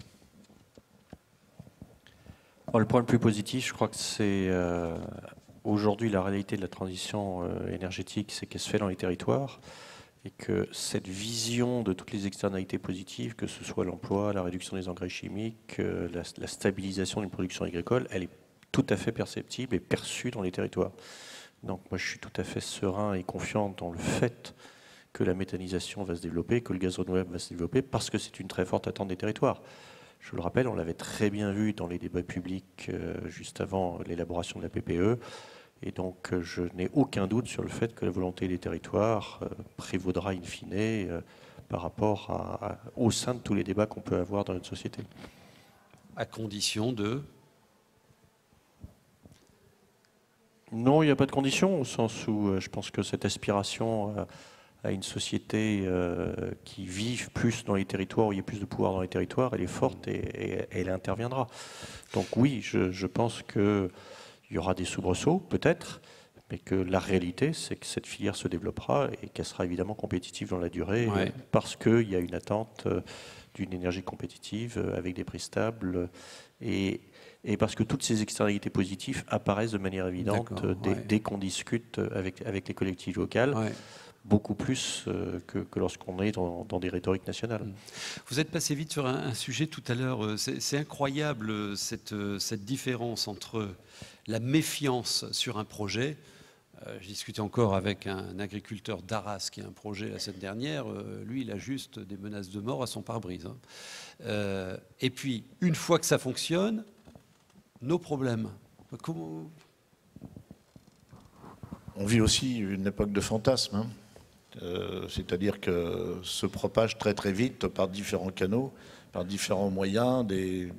[SPEAKER 5] Alors, le point le plus positif, je crois que c'est euh, aujourd'hui la réalité de la transition euh, énergétique, c'est qu'elle se fait dans les territoires et que cette vision de toutes les externalités positives, que ce soit l'emploi, la réduction des engrais chimiques, euh, la, la stabilisation d'une production agricole, elle est tout à fait perceptible et perçue dans les territoires. Donc moi je suis tout à fait serein et confiant dans le fait que la méthanisation va se développer, que le gaz renouvelable va se développer, parce que c'est une très forte attente des territoires. Je le rappelle, on l'avait très bien vu dans les débats publics euh, juste avant l'élaboration de la P P E. Et donc, euh, je n'ai aucun doute sur le fait que la volonté des territoires euh, prévaudra in fine euh, par rapport à, à, au sein de tous les débats qu'on peut avoir dans notre société.
[SPEAKER 1] À condition de...
[SPEAKER 5] Non, il n'y a pas de condition, au sens où euh, je pense que cette aspiration euh, à une société euh, qui vive plus dans les territoires, où il y a plus de pouvoir dans les territoires, elle est forte et, et, et elle interviendra. Donc oui, je, je pense qu'il y aura des soubresauts, peut-être, mais que la réalité, c'est que cette filière se développera et qu'elle sera évidemment compétitive dans la durée,
[SPEAKER 1] Ouais.
[SPEAKER 5] parce qu'il y a une attente d'une énergie compétitive avec des prix stables et, et parce que toutes ces externalités positives apparaissent de manière évidente dès,
[SPEAKER 1] ouais.
[SPEAKER 5] dès qu'on discute avec, avec les collectivités locales.
[SPEAKER 1] Ouais.
[SPEAKER 5] Beaucoup plus que, que lorsqu'on est dans, dans des rhétoriques nationales.
[SPEAKER 1] Vous êtes passé vite sur un, un sujet tout à l'heure. C'est, c'est incroyable cette, cette différence entre la méfiance sur un projet. Euh, je discutais encore avec un agriculteur d'Arras qui a un projet la semaine dernière. Euh, lui, il a juste des menaces de mort à son pare-brise. Hein. Euh, et puis, une fois que ça fonctionne, nos problèmes. Comment...
[SPEAKER 4] On vit aussi une époque de fantasme. Hein. Euh, c'est-à-dire que se propage très très vite par différents canaux, par différents moyens, des,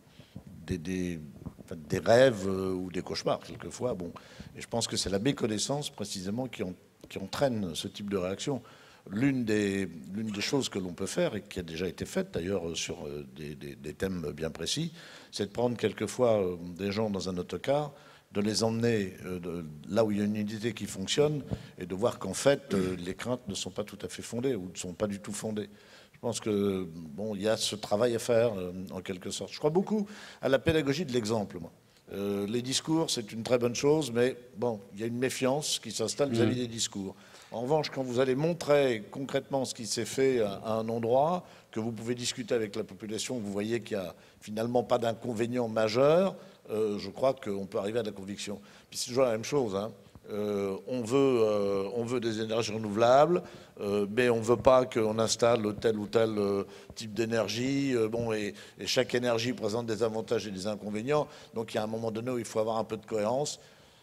[SPEAKER 4] des, des, enfin, des rêves ou des cauchemars quelquefois. Bon. Et je pense que c'est la méconnaissance précisément qui, en, qui entraîne ce type de réaction. L'une des, l'une des choses que l'on peut faire, et qui a déjà été faite d'ailleurs sur des, des, des thèmes bien précis, c'est de prendre quelquefois des gens dans un autocar, de les emmener de là où il y a une unité qui fonctionne et de voir qu'en fait, les craintes ne sont pas tout à fait fondées ou ne sont pas du tout fondées. Je pense que bon, il y a ce travail à faire, en quelque sorte. Je crois beaucoup à la pédagogie de l'exemple, moi. Euh, les discours, c'est une très bonne chose, mais bon, il y a une méfiance qui s'installe vis-à-vis des discours. En revanche, quand vous allez montrer concrètement ce qui s'est fait à un endroit, que vous pouvez discuter avec la population, vous voyez qu'il n'y a finalement pas d'inconvénient majeur, euh, je crois qu'on peut arriver à la conviction. Puis c'est toujours la même chose, hein. Euh, on, veut, euh, on veut des énergies renouvelables, euh, mais on ne veut pas qu'on installe tel ou tel euh, type d'énergie. Euh, bon, et, et chaque énergie présente des avantages et des inconvénients. Donc il y a un moment donné où il faut avoir un peu de cohérence.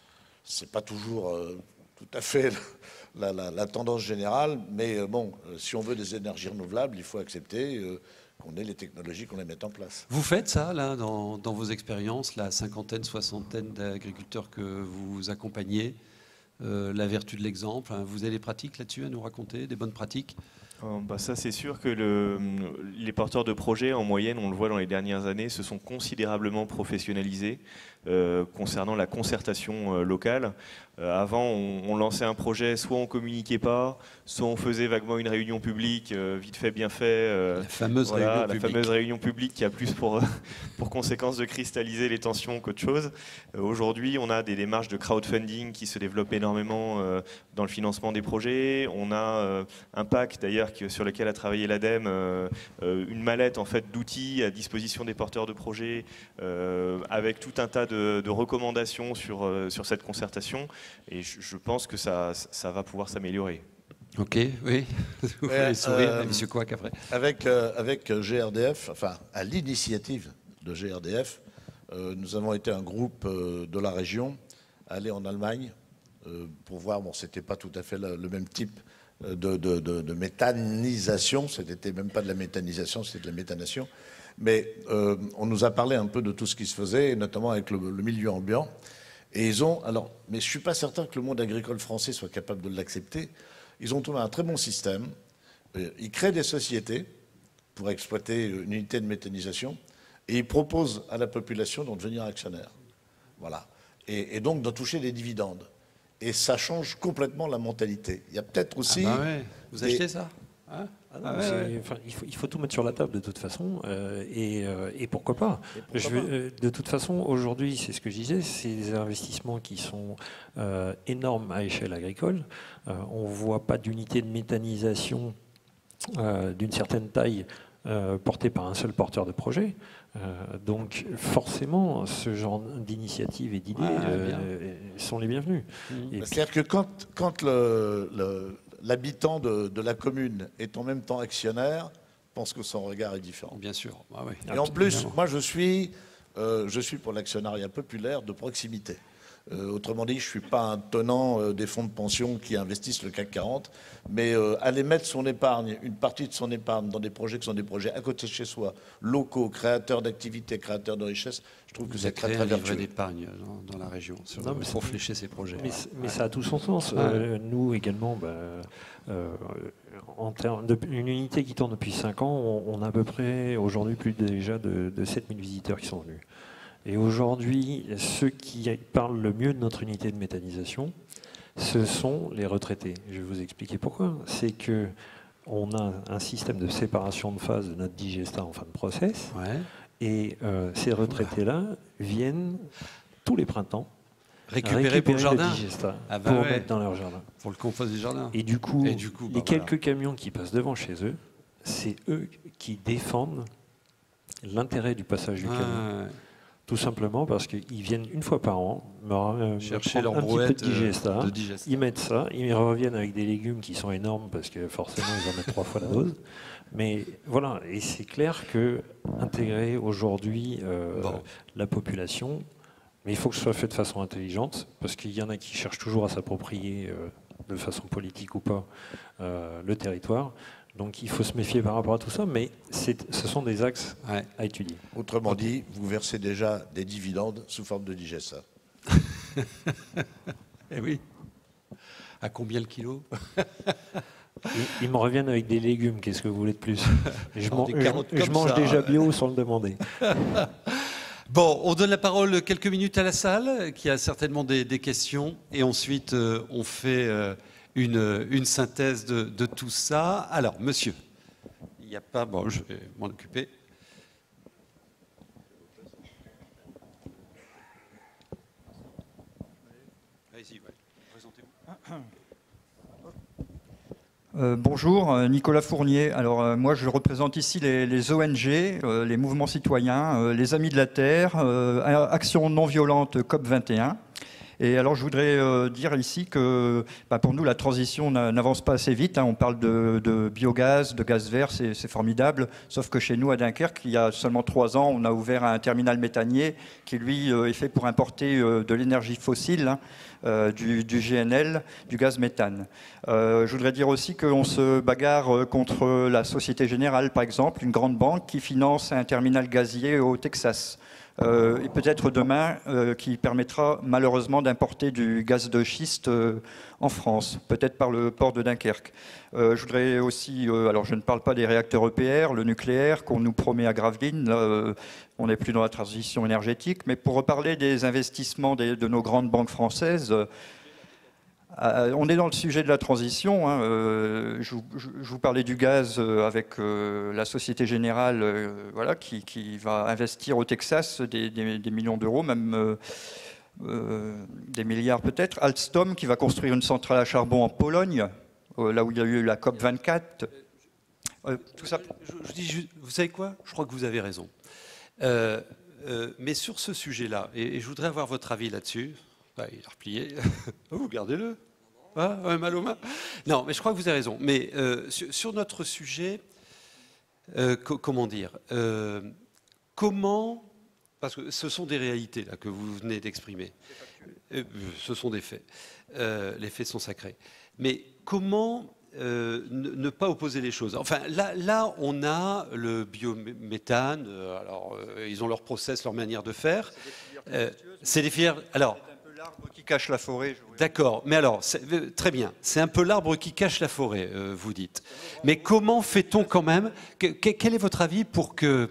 [SPEAKER 4] Ce n'est pas toujours euh, tout à fait la, la, la tendance générale, mais euh, bon, euh, si on veut des énergies renouvelables, il faut accepter euh, qu'on ait les technologies, qu'on les mette en place.
[SPEAKER 1] Vous faites ça, là, dans, dans vos expériences, la cinquantaine, soixantaine d'agriculteurs que vous accompagnez, euh, la vertu de l'exemple, hein. Vous avez des pratiques là-dessus à nous raconter, des bonnes pratiques?
[SPEAKER 7] Oh, bah ça, c'est sûr que le, les porteurs de projets, en moyenne, on le voit dans les dernières années, se sont considérablement professionnalisés euh, concernant la concertation euh, locale. Euh, avant, on, on lançait un projet, soit on communiquait pas, soit on faisait vaguement une réunion publique, euh, vite fait, bien fait. Euh,
[SPEAKER 1] la fameuse
[SPEAKER 7] voilà,
[SPEAKER 1] réunion
[SPEAKER 7] la
[SPEAKER 1] publique.
[SPEAKER 7] fameuse réunion publique qui a plus pour, pour conséquence de cristalliser les tensions qu'autre chose. Euh, Aujourd'hui, on a des démarches de crowdfunding qui se développent énormément euh, dans le financement des projets. On a euh, un pacte, d'ailleurs, sur lequel a travaillé l'ADEME, euh, euh, une mallette en fait, d'outils à disposition des porteurs de projets, euh, avec tout un tas de, de recommandations sur, euh, sur cette concertation. Et je, je pense que ça, ça va pouvoir s'améliorer.
[SPEAKER 1] Ok, oui. Vous
[SPEAKER 4] Ouais,
[SPEAKER 1] voulez sourire,
[SPEAKER 4] euh,
[SPEAKER 1] monsieur Couac, après.
[SPEAKER 4] Avec, euh, avec G R D F, enfin, à l'initiative de G R D F, euh, nous avons été un groupe euh, de la région, aller en Allemagne, euh, pour voir, bon, c'était pas tout à fait le, le même type de, de, de, de méthanisation, c'était même pas de la méthanisation, c'était de la méthanation, mais euh, on nous a parlé un peu de tout ce qui se faisait, et notamment avec le, le milieu ambiant, et ils ont, alors, mais je suis pas certain que le monde agricole français soit capable de l'accepter, Ils ont trouvé un très bon système. Ils créent des sociétés pour exploiter une unité de méthanisation et ils proposent à la population d'en devenir actionnaire. Voilà. Et, et donc d'en toucher des dividendes. Et ça change complètement la mentalité. Il y a peut-être aussi...
[SPEAKER 1] Ah bah ouais. Vous achetez
[SPEAKER 4] des...
[SPEAKER 1] ça hein
[SPEAKER 6] Ah non, ah ouais, ouais. Enfin, il, faut, il faut tout mettre sur la table de toute façon, euh, et, euh, et pourquoi pas. Et pourquoi je vais, pas euh, de toute façon, aujourd'hui, c'est ce que je disais, c'est des investissements qui sont euh, énormes à échelle agricole. Euh, on ne voit pas d'unité de méthanisation euh, d'une certaine taille euh, portée par un seul porteur de projet. Euh, donc forcément, ce genre d'initiatives et d'idées ouais, euh, sont les bienvenues.
[SPEAKER 4] Mmh. C'est-à-dire que quand, quand le... le... l'habitant de, de la commune est en même temps actionnaire, pense que son regard est différent.
[SPEAKER 1] Bien sûr. Ah oui.
[SPEAKER 4] Et en plus, moi je suis, euh, je suis pour l'actionnariat populaire de proximité. Euh, autrement dit, je ne suis pas un tenant euh, des fonds de pension qui investissent le C A C quarante, mais euh, aller mettre son épargne, une partie de son épargne dans des projets qui sont des projets à côté de chez soi, locaux, créateurs d'activités, créateurs de richesses, je trouve que c'est très très vertueux.
[SPEAKER 1] d'épargne dans, dans la région, sur, non, mais pour flécher ces projets.
[SPEAKER 6] Mais, mais ouais. ça a tout son sens. Ouais. Euh, nous également, bah, euh, en termes de, une unité qui tourne depuis cinq ans, on, on a à peu près aujourd'hui plus déjà de, de sept mille visiteurs qui sont venus. Et aujourd'hui, ceux qui parlent le mieux de notre unité de méthanisation, ce sont les retraités. Je vais vous expliquer pourquoi. C'est qu'on a un système de séparation de phase de notre digestat en fin de process.
[SPEAKER 1] Ouais.
[SPEAKER 6] Et euh, ces retraités-là viennent tous les printemps
[SPEAKER 1] récupérer,
[SPEAKER 6] récupérer
[SPEAKER 1] pour le jardin,
[SPEAKER 6] le digestat
[SPEAKER 1] ah bah
[SPEAKER 6] pour
[SPEAKER 1] ouais.
[SPEAKER 6] mettre dans leur jardin.
[SPEAKER 1] Pour le compost du jardin.
[SPEAKER 6] Et du coup,
[SPEAKER 1] Et du coup
[SPEAKER 6] les
[SPEAKER 1] bah
[SPEAKER 6] quelques
[SPEAKER 1] voilà.
[SPEAKER 6] camions qui passent devant chez eux, c'est eux qui défendent l'intérêt du passage du
[SPEAKER 1] ah,
[SPEAKER 6] camion.
[SPEAKER 1] Ouais.
[SPEAKER 6] Tout simplement parce qu'ils viennent une fois par an me, euh,
[SPEAKER 1] chercher leur
[SPEAKER 6] un
[SPEAKER 1] brouette
[SPEAKER 6] petit peu de digestat,
[SPEAKER 1] de digestat.
[SPEAKER 6] Ils mettent ça, ils reviennent avec des légumes qui sont énormes parce que forcément ils en mettent trois fois la dose. Mais voilà, et c'est clair que intégrer aujourd'hui euh, bon. la population, mais il faut que ce soit fait de façon intelligente parce qu'il y en a qui cherchent toujours à s'approprier euh, de façon politique ou pas euh, le territoire. Donc il faut se méfier par rapport à tout ça, mais ce sont des axes ouais. à étudier.
[SPEAKER 4] Autrement dit, vous versez déjà des dividendes sous forme de digestat.
[SPEAKER 1] Eh oui. À combien le kilo?
[SPEAKER 6] Ils, ils me reviennent avec des légumes, qu'est-ce que vous voulez de plus? Je, man, je, je mange ça, déjà bio sans le demander.
[SPEAKER 1] Bon, on donne la parole quelques minutes à la salle, qui a certainement des, des questions, et ensuite euh, on fait... Euh, Une, une synthèse de, de tout ça. Alors, monsieur, il n'y a pas... Bon, je vais m'en occuper. Allez-y, ouais. Présentez-vous.
[SPEAKER 8] Euh, bonjour, Nicolas Fournier. Alors, euh, moi, je représente ici les, les O N G, euh, les mouvements citoyens, euh, les Amis de la Terre, euh, Action non violente COP vingt et un. Et alors, je voudrais euh, dire ici que bah, pour nous, la transition n'avance pas assez vite. Hein. On parle de, de biogaz, de gaz vert, c'est formidable. Sauf que chez nous, à Dunkerque, il y a seulement trois ans, on a ouvert un terminal méthanier qui, lui, euh, est fait pour importer euh, de l'énergie fossile, hein, euh, du, du G N L, du gaz méthane. Euh, je voudrais dire aussi qu'on se bagarre contre la Société Générale, par exemple, une grande banque qui finance un terminal gazier au Texas. Euh, et peut-être demain, euh, qui permettra malheureusement d'importer du gaz de schiste euh, en France, peut-être par le port de Dunkerque. Euh, je voudrais aussi, euh, alors je ne parle pas des réacteurs E P R, le nucléaire qu'on nous promet à Gravelines, là, euh, on n'est plus dans la transition énergétique, mais pour reparler des investissements des, de nos grandes banques françaises, euh, Euh, on est dans le sujet de la transition. Hein. Euh, je, je, je vous parlais du gaz euh, avec euh, la Société Générale euh, voilà, qui, qui va investir au Texas des, des, des millions d'euros, même euh, euh, des milliards peut-être. Alstom qui va construire une centrale à charbon en Pologne, euh, là où il y a eu la COP vingt-quatre.
[SPEAKER 1] Euh, tout ça. Je, je dis, vous savez quoi? Je crois que vous avez raison. Euh, euh, mais sur ce sujet-là, et, et je voudrais avoir votre avis là-dessus. Ah, il a replié. Vous gardez-le. Ah, un mal aux mains. Non, mais je crois que vous avez raison. Mais euh, sur, sur notre sujet, euh, co comment dire euh, Comment, parce que ce sont des réalités là que vous venez d'exprimer. Euh, ce sont des faits. Euh, les faits sont sacrés. Mais comment euh, ne, ne pas opposer les choses? Enfin, là, là, on a le biométhane. Euh, alors, euh, ils ont leur process, leur manière de faire. C'est des filières. Euh, alors.
[SPEAKER 8] l'arbre qui cache la forêt.
[SPEAKER 1] D'accord, mais alors, c'est- très bien, c'est un peu l'arbre qui cache la forêt, euh, vous dites. Mais comment fait-on quand même que- que- Quel est votre avis pour que...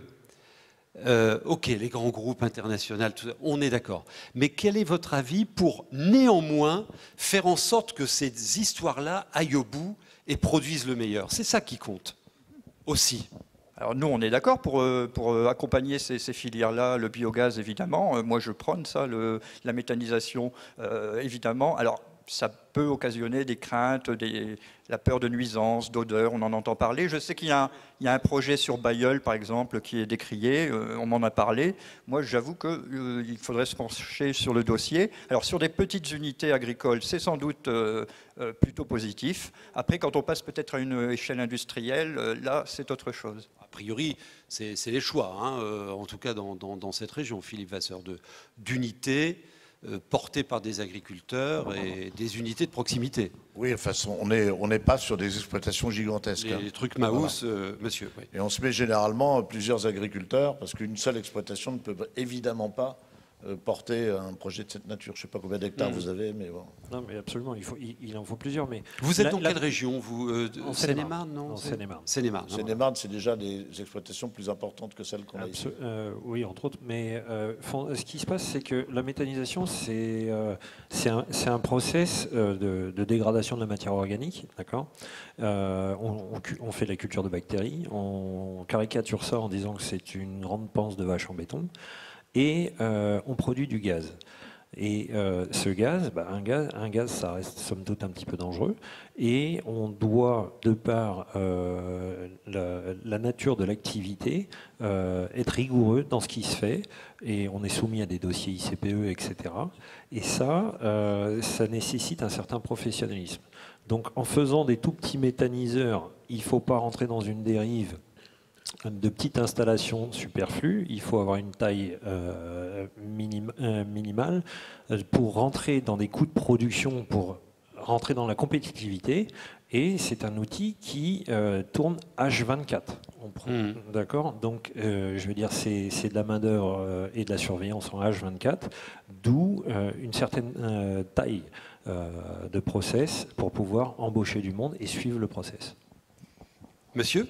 [SPEAKER 1] euh, ok, les grands groupes internationaux, tout ça, on est d'accord. Mais quel est votre avis pour néanmoins faire en sorte que ces histoires-là aillent au bout et produisent le meilleur? C'est ça qui compte aussi.
[SPEAKER 8] Alors nous, on est d'accord pour, euh, pour euh, accompagner ces, ces filières-là, le biogaz évidemment. Euh, moi, je prône ça, le, la méthanisation euh, évidemment. Alors, ça peut occasionner des craintes, des, la peur de nuisances, d'odeurs, on en entend parler. Je sais qu'il y a un, il y a un projet sur Bailleul, par exemple, qui est décrié, euh, on m'en a parlé. Moi, j'avoue qu'il euh, faudrait se pencher sur le dossier. Alors, sur des petites unités agricoles, c'est sans doute euh, euh, plutôt positif. Après, quand on passe peut-être à une échelle industrielle, euh, là, c'est autre chose.
[SPEAKER 1] A priori, c'est c'est les choix, hein, euh, en tout cas dans, dans- dans cette région, Philippe Vasseur, de- d'unités euh, portées par des agriculteurs et des unités de proximité.
[SPEAKER 4] Oui, de toute façon, on n'est on n'est pas sur des exploitations gigantesques.
[SPEAKER 1] Les,
[SPEAKER 4] hein.
[SPEAKER 1] les trucs Maous, euh, monsieur. Oui.
[SPEAKER 4] Et on se met généralement plusieurs agriculteurs, parce qu'une seule exploitation ne peut évidemment pas euh, porter un projet de cette nature. Je ne sais pas combien d'hectares
[SPEAKER 6] Mmh.
[SPEAKER 4] vous avez, mais bon.
[SPEAKER 6] Non, mais absolument, il, faut, il, il en faut plusieurs. Mais
[SPEAKER 1] Vous êtes
[SPEAKER 6] la-
[SPEAKER 1] dans
[SPEAKER 6] la-
[SPEAKER 1] quelle région, vous euh, de-
[SPEAKER 6] En
[SPEAKER 1] Seine-et-Marne, non
[SPEAKER 6] En
[SPEAKER 1] c'est-
[SPEAKER 6] Seine-et-Marne.
[SPEAKER 1] Seine-et-Marne. hein.
[SPEAKER 4] Seine-et-Marne, c'est déjà des exploitations plus importantes que celles qu'on a ici.
[SPEAKER 6] Absol- euh, oui, entre autres. Mais euh, fond- ce qui se passe, c'est que la méthanisation, c'est euh, c'est un, c'est un process euh, de, de dégradation de la matière organique, d'accord. Euh, on, on cu- on fait de la culture de bactéries, on caricature ça en disant que c'est une grande panse de vache en béton, et euh, on produit du gaz. Et euh, ce gaz, bah, un gaz, un gaz, ça reste somme toute un petit peu dangereux. Et on doit, de par euh, la, la nature de l'activité, euh, être rigoureux dans ce qui se fait. Et on est soumis à des dossiers I C P E, et cetera. Et ça, euh, ça nécessite un certain professionnalisme. Donc en faisant des tout petits méthaniseurs, il ne faut pas rentrer dans une dérive de petites installations superflues, il faut avoir une taille euh, minim- euh, minimale euh, pour rentrer dans des coûts de production, pour rentrer dans la compétitivité. Et c'est un outil qui euh, tourne H vingt-quatre. On prend-
[SPEAKER 1] Mmh.
[SPEAKER 6] D'accord. Donc, euh, je veux dire, c'est c'est de la main-d'œuvre euh, et de la surveillance en H vingt-quatre, d'où euh, une certaine euh, taille euh, de process pour pouvoir embaucher du monde et suivre le process.
[SPEAKER 1] Monsieur?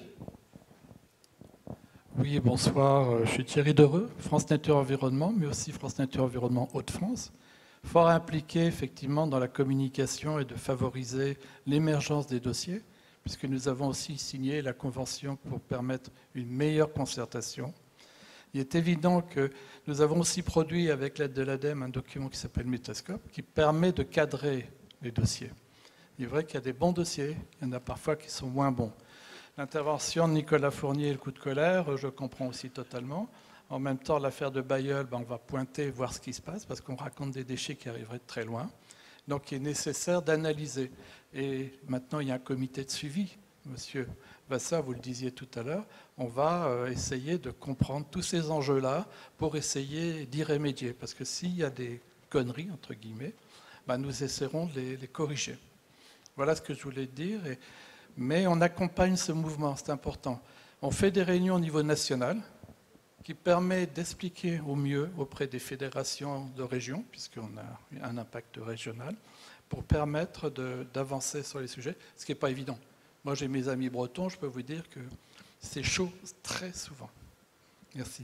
[SPEAKER 9] Oui, bonsoir. Euh, Je suis Thierry Dereux, France Nature Environnement, mais aussi France Nature Environnement Hauts-de-France. Fort impliqué effectivement dans la communication et de favoriser l'émergence des dossiers, puisque nous avons aussi signé la convention pour permettre une meilleure concertation. Il est évident que nous avons aussi produit avec l'aide de l'ADEME un document qui s'appelle Métascope, qui permet de cadrer les dossiers. Il est vrai qu'il y a des bons dossiers, il y en a parfois qui sont moins bons. L'intervention de Nicolas Fournier et le coup de colère, je comprends aussi totalement. En même temps, l'affaire de Bailleul, ben, on va pointer, voir ce qui se passe, parce qu'on raconte des déchets qui arriveraient de très loin. Donc il est nécessaire d'analyser. Et maintenant, il y a un comité de suivi. Monsieur Vasseur, vous le disiez tout à l'heure, on va euh, essayer de comprendre tous ces enjeux-là pour essayer d'y remédier. Parce que s'il y a des conneries, entre guillemets, ben, nous essaierons de les, les corriger. Voilà ce que je voulais dire. Et mais on accompagne ce mouvement, c'est important. On fait des réunions au niveau national qui permet d'expliquer au mieux auprès des fédérations de régions, puisqu'on a un impact régional, pour permettre de- d'avancer sur les sujets, ce qui n'est pas évident. Moi, j'ai mes amis bretons, je peux vous dire que c'est chaud très souvent. Merci.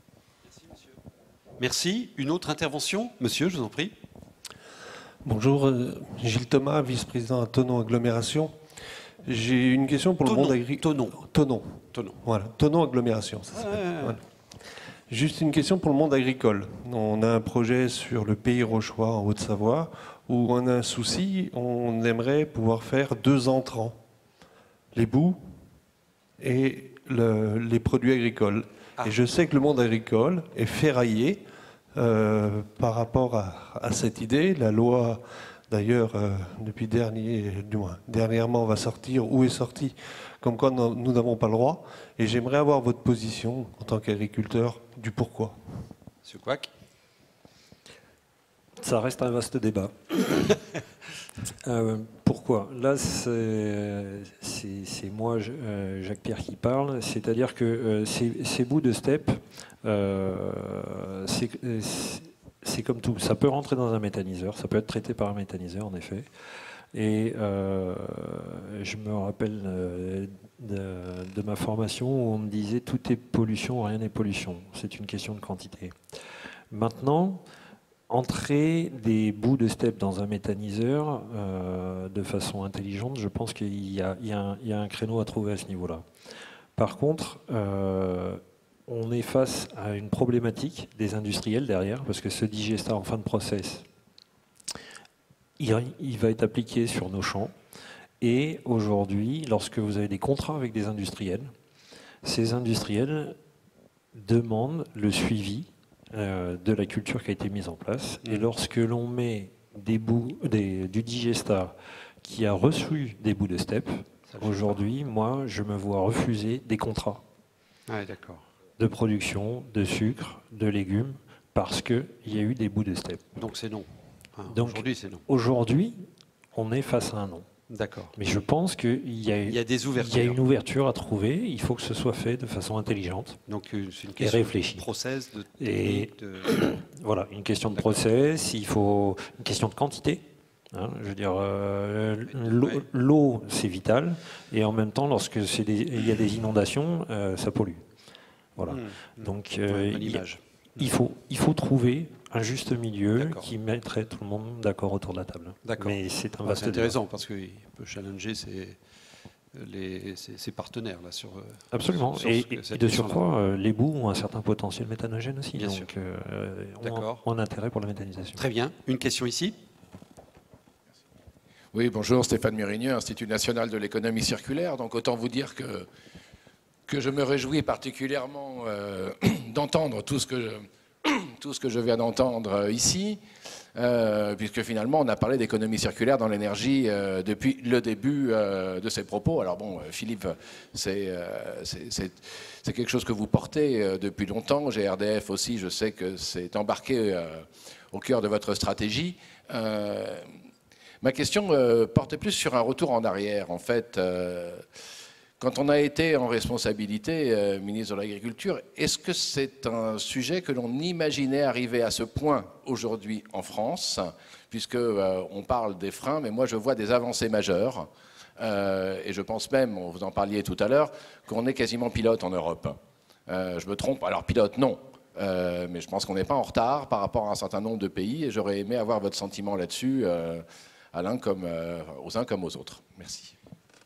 [SPEAKER 1] Merci. Une autre intervention? Monsieur, je vous en prie.
[SPEAKER 10] Bonjour, euh, Gilles Thomas, vice-président à Thonon Agglomération. J'ai une question pour le
[SPEAKER 1] Thonon,
[SPEAKER 10] monde agricole.
[SPEAKER 1] Thonon.
[SPEAKER 10] Thonon.
[SPEAKER 1] Thonon.
[SPEAKER 10] Voilà, Thonon Agglomération, ça s'appelle.
[SPEAKER 1] Ouais, ouais, ouais.
[SPEAKER 10] Voilà. Juste une question pour le monde agricole. On a un projet sur le Pays Rochois en Haute-Savoie où on a un souci, on aimerait pouvoir faire deux entrants, les boues et le- les produits agricoles.
[SPEAKER 1] Ah.
[SPEAKER 10] Et je sais que le monde agricole est ferraillé euh, par rapport à, à cette idée. La loi, d'ailleurs, euh, depuis dernier, du moins, dernièrement, va sortir ou est sortie, comme quoi non- nous n'avons pas le droit. Et j'aimerais avoir votre position en tant qu'agriculteur du pourquoi.
[SPEAKER 1] Monsieur Quack.
[SPEAKER 6] Ça reste un vaste débat. Euh, pourquoi? Là, c'est c'est- c'est moi, je- euh, Jacques-Pierre, qui parle. C'est-à-dire que euh, ces, ces bouts de steppe, euh, c'est- c'est comme tout. Ça peut rentrer dans un méthaniseur, ça peut être traité par un méthaniseur, en effet. Et euh, je me rappelle euh, de, de ma formation où on me disait tout est pollution, rien n'est pollution. C'est une question de quantité. Maintenant, entrer des bouts de steppe dans un méthaniseur euh, de façon intelligente, je pense qu'il y, y, y a un créneau à trouver à ce niveau-là. Par contre, euh, on est face à une problématique des industriels derrière, parce que ce digestat en fin de process, il, il va être appliqué sur nos champs. Et aujourd'hui, lorsque vous avez des contrats avec des industriels, ces industriels demandent le suivi euh, de la culture qui a été mise en place. Et lorsque l'on met des bouts, des, du digestat qui a reçu des bouts de steppe, aujourd'hui, moi, je me vois refuser des contrats
[SPEAKER 1] ah, d'accord.
[SPEAKER 6] de production de sucre, de légumes, parce qu'il y a eu des bouts de steppe.
[SPEAKER 1] Donc c'est non. Enfin,
[SPEAKER 6] Donc
[SPEAKER 1] aujourd'hui, c'est non.
[SPEAKER 6] Aujourd'hui, on est face à un non.
[SPEAKER 1] D'accord.
[SPEAKER 6] Mais je pense qu'il y,
[SPEAKER 1] y a des ouvertures.
[SPEAKER 6] Il y a une ouverture à trouver. Il faut que ce soit fait de façon intelligente.
[SPEAKER 1] Donc c'est une
[SPEAKER 6] et
[SPEAKER 1] question
[SPEAKER 6] réfléchie.
[SPEAKER 1] de process, de
[SPEAKER 6] et
[SPEAKER 1] de...
[SPEAKER 6] voilà, une question de process. Il faut une question de quantité. Hein, je veux dire, euh, l'eau, c'est vital. Et en même temps, lorsque c'est des, il y a des inondations, euh, ça pollue. Voilà. Mmh. Donc euh,
[SPEAKER 1] bonne
[SPEAKER 6] il,
[SPEAKER 1] image.
[SPEAKER 6] il faut il faut trouver un juste milieu qui mettrait tout le monde d'accord autour de la table. Mais c'est un vaste
[SPEAKER 1] C'est intéressant débat. Parce qu'il peut challenger ses, les, ses, ses partenaires là, sur.
[SPEAKER 6] Absolument.
[SPEAKER 1] Sur,
[SPEAKER 6] et,
[SPEAKER 1] sur
[SPEAKER 6] et de surcroît, euh, les boues ont un certain potentiel méthanogène aussi.
[SPEAKER 1] Bien
[SPEAKER 6] donc,
[SPEAKER 1] sûr.
[SPEAKER 6] Euh, ont, ont intérêt pour la méthanisation.
[SPEAKER 1] Très bien. Une question ici.
[SPEAKER 11] Oui, bonjour, Stéphane Murigneux, Institut national de l'économie circulaire. Donc autant vous dire que, que je me réjouis particulièrement euh, d'entendre tout ce que je... tout ce que je viens d'entendre ici, euh, puisque finalement on a parlé d'économie circulaire dans l'énergie euh, depuis le début euh, de ces propos. Alors bon, Philippe, c'est euh, c'est quelque chose que vous portez euh, depuis longtemps. G R D F aussi, je sais que c'est embarqué euh, au cœur de votre stratégie. Euh, ma question euh, portait plus sur un retour en arrière, en fait. Euh, Quand on a été en responsabilité euh, ministre de l'Agriculture, est-ce que c'est un sujet que l'on imaginait arriver à ce point aujourd'hui en France, puisque euh, on parle des freins, mais moi je vois des avancées majeures, euh, et je pense même, vous en parliez tout à l'heure, qu'on est quasiment pilote en Europe. Euh, je me trompe, alors pilote non, euh, mais je pense qu'on n'est pas en retard par rapport à un certain nombre de pays, et j'aurais aimé avoir votre sentiment là-dessus, euh, à l'un comme, euh, aux uns comme aux autres. Merci.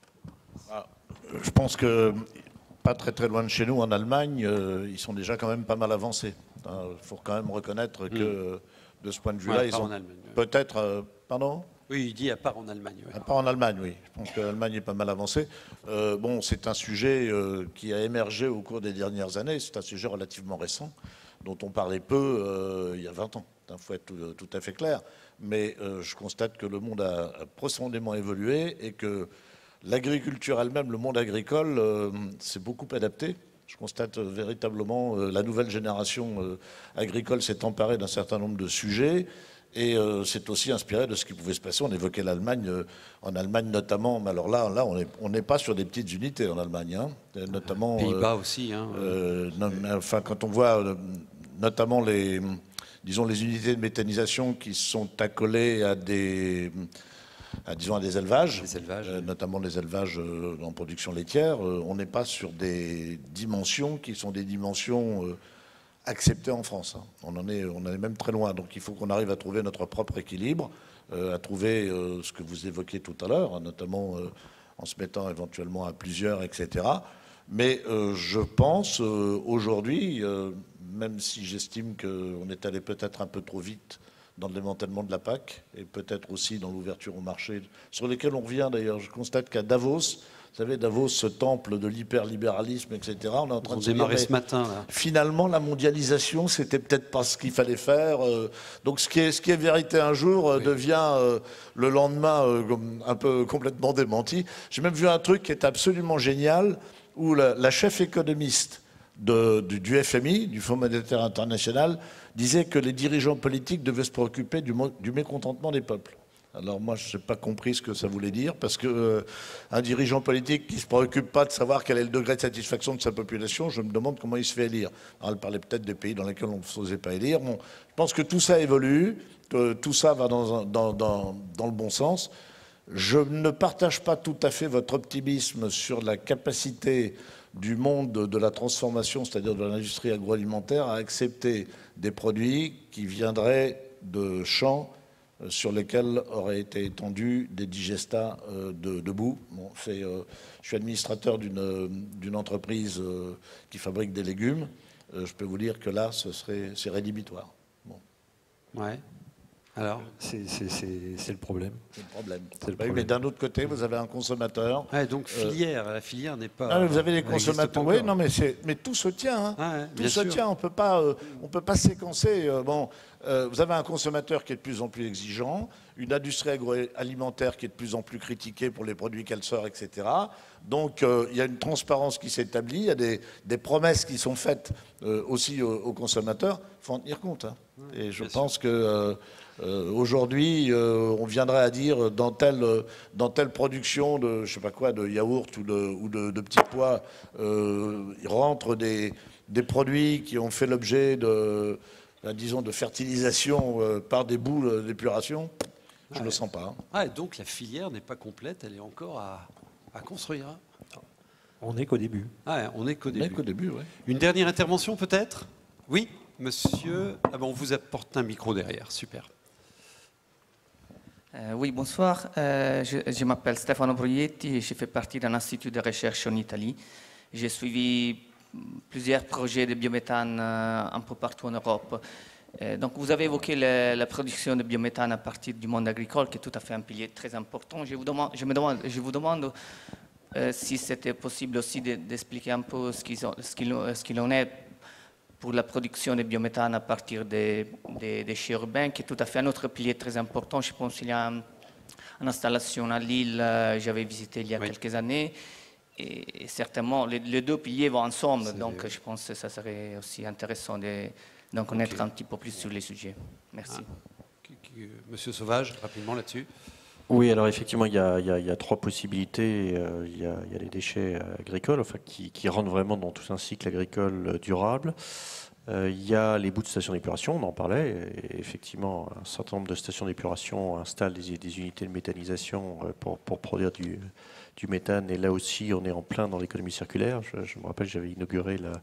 [SPEAKER 4] Ah. Je pense que, pas très très loin de chez nous, en Allemagne, euh, ils sont déjà quand même pas mal avancés. Il hein, faut quand même reconnaître que, mmh. de ce point de vue-là, ouais, ils ont peut-être... Euh, pardon ?
[SPEAKER 1] Oui, il dit à part en Allemagne. Ouais.
[SPEAKER 4] À part en Allemagne, oui. Je pense que l'Allemagne est pas mal avancée. Euh, bon, c'est un sujet euh, qui a émergé au cours des dernières années. C'est un sujet relativement récent, dont on parlait peu euh, il y a vingt ans. Il faut être tout, tout à fait clair. Mais euh, je constate que le monde a, a profondément évolué et que l'agriculture elle-même, le monde agricole, euh, s'est beaucoup adapté. Je constate euh, véritablement euh, la nouvelle génération euh, agricole s'est emparée d'un certain nombre de sujets et euh, c'est aussi inspiré de ce qui pouvait se passer. On évoquait l'Allemagne, euh, en Allemagne notamment, mais alors là, là on n'est pas sur des petites unités en Allemagne, hein, notamment...
[SPEAKER 1] Pays-Bas
[SPEAKER 4] euh,
[SPEAKER 1] aussi. Hein,
[SPEAKER 4] euh, non, mais, enfin, quand on voit euh, notamment les, disons, les unités de méthanisation qui sont accolées à des... À, disons à des élevages,
[SPEAKER 1] des élevages
[SPEAKER 4] euh, notamment des élevages euh, en production laitière, euh, on n'est pas sur des dimensions qui sont des dimensions euh, acceptées en France. Hein. On, en est, on en est même très loin. Donc il faut qu'on arrive à trouver notre propre équilibre, euh, à trouver euh, ce que vous évoquiez tout à l'heure, hein, notamment euh, en se mettant éventuellement à plusieurs, et cetera. Mais euh, je pense euh, aujourd'hui, euh, même si j'estime qu'on est allé peut-être un peu trop vite dans le démantèlement de la P A C et peut-être aussi dans l'ouverture au marché, sur lesquels on revient d'ailleurs. Je constate qu'à Davos, vous savez, Davos, ce temple de l'hyperlibéralisme, et cetera, on est en train
[SPEAKER 1] on
[SPEAKER 4] de se
[SPEAKER 1] démarrer
[SPEAKER 4] dire,
[SPEAKER 1] ce matin. Là.
[SPEAKER 4] Finalement, la mondialisation, c'était peut-être pas ce qu'il fallait faire. Donc ce qui est, ce qui est vérité un jour oui. devient euh, le lendemain euh, un peu complètement démenti. J'ai même vu un truc qui est absolument génial, où la, la chef économiste de, du, du F M I, du Fonds monétaire international, disait que les dirigeants politiques devaient se préoccuper du, du mécontentement des peuples. Alors moi, je n'ai pas compris ce que ça voulait dire, parce qu'un euh, dirigeant politique qui ne se préoccupe pas de savoir quel est le degré de satisfaction de sa population, je me demande comment il se fait élire. Alors, elle parlait peut-être des pays dans lesquels on ne se faisait pas élire. Bon, je pense que tout ça évolue, que tout ça va dans, dans, dans, dans le bon sens. Je ne partage pas tout à fait votre optimisme sur la capacité du monde de la transformation, c'est-à-dire de l'industrie agroalimentaire, à accepter des produits qui viendraient de champs sur lesquels auraient été étendus des digestats de, de boue. Bon, c'est, euh, je suis administrateur d'une, d'une entreprise euh, qui fabrique des légumes. Euh, je peux vous dire que là, ce serait, c'est rédhibitoire. Bon.
[SPEAKER 1] Ouais. Alors,
[SPEAKER 6] c'est, c'est, c'est, c'est le problème.
[SPEAKER 4] C'est le problème.
[SPEAKER 6] C'est le
[SPEAKER 4] oui,
[SPEAKER 6] problème.
[SPEAKER 4] mais d'un autre côté, vous avez un consommateur.
[SPEAKER 1] Ouais, donc filière, euh, la filière n'est pas.
[SPEAKER 4] Non, mais vous avez des consommateurs. Oui, non, mais c'est, mais tout se tient. Hein.
[SPEAKER 1] Ah ouais,
[SPEAKER 4] tout
[SPEAKER 1] bien
[SPEAKER 4] se
[SPEAKER 1] sûr.
[SPEAKER 4] tient. On peut pas, euh, on peut pas séquencer. Euh, bon, euh, vous avez un consommateur qui est de plus en plus exigeant, une industrie agroalimentaire qui est de plus en plus critiquée pour les produits qu'elle sort, et cetera. Donc, euh, il y a une transparence qui s'établit, il y a des, des promesses qui sont faites euh, aussi aux, aux consommateurs. Il faut en tenir compte. Hein. Et je pense sûr. que euh, euh, aujourd'hui, euh, on viendrait à dire dans telle, dans telle production de, je sais pas quoi, de yaourt ou de, ou de, de petits pois, euh, il rentre des, des produits qui ont fait l'objet de, ben, disons, de fertilisation euh, par des boules d'épuration. Je ne
[SPEAKER 1] ouais.
[SPEAKER 4] le sens pas. Hein.
[SPEAKER 1] Ah, et donc la filière n'est pas complète, elle est encore à, à construire. Hein.
[SPEAKER 6] On n'est qu'au début.
[SPEAKER 1] Ah, ouais, on n'est qu'au début.
[SPEAKER 4] On n'est qu'au début, oui.
[SPEAKER 1] Une dernière intervention peut-être ? Oui, monsieur. Ah bon, on vous apporte un micro derrière, super.
[SPEAKER 12] Euh, oui, bonsoir. Euh, je je m'appelle Stefano Proietti et je fais partie d'un institut de recherche en Italie. J'ai suivi plusieurs projets de biométhane euh, un peu partout en Europe. Euh, donc, vous avez évoqué le, la production de biométhane à partir du monde agricole, qui est tout à fait un pilier très important. Je vous demande, je me demande, je vous demande euh, si c'était possible aussi de, d'expliquer un peu ce qu'il, ce, qu'il, ce qu'il en est pour la production de biométhane à partir des, des déchets urbains, qui est tout à fait un autre pilier très important. Je pense qu'il y a un, une installation à Lille, euh, j'avais visité il y a oui. quelques années, et, et certainement les, les deux piliers vont ensemble, c'est donc vrai. Je pense que ça serait aussi intéressant de, d'en connaître okay. un petit peu plus sur les sujets. Merci.
[SPEAKER 1] Ah. Monsieur Sauvage, rapidement là-dessus.
[SPEAKER 5] Oui, alors effectivement, il y a, il y a, il y a trois possibilités. Euh, il, y a, il y a les déchets agricoles, enfin, qui, qui rentrent vraiment dans tout un cycle agricole durable. Euh, il y a les bouts de stations d'épuration, on en parlait. Et effectivement, un certain nombre de stations d'épuration installent des, des unités de méthanisation pour, pour produire du, du méthane. Et là aussi, on est en plein dans l'économie circulaire. Je, je me rappelle, j'avais inauguré la...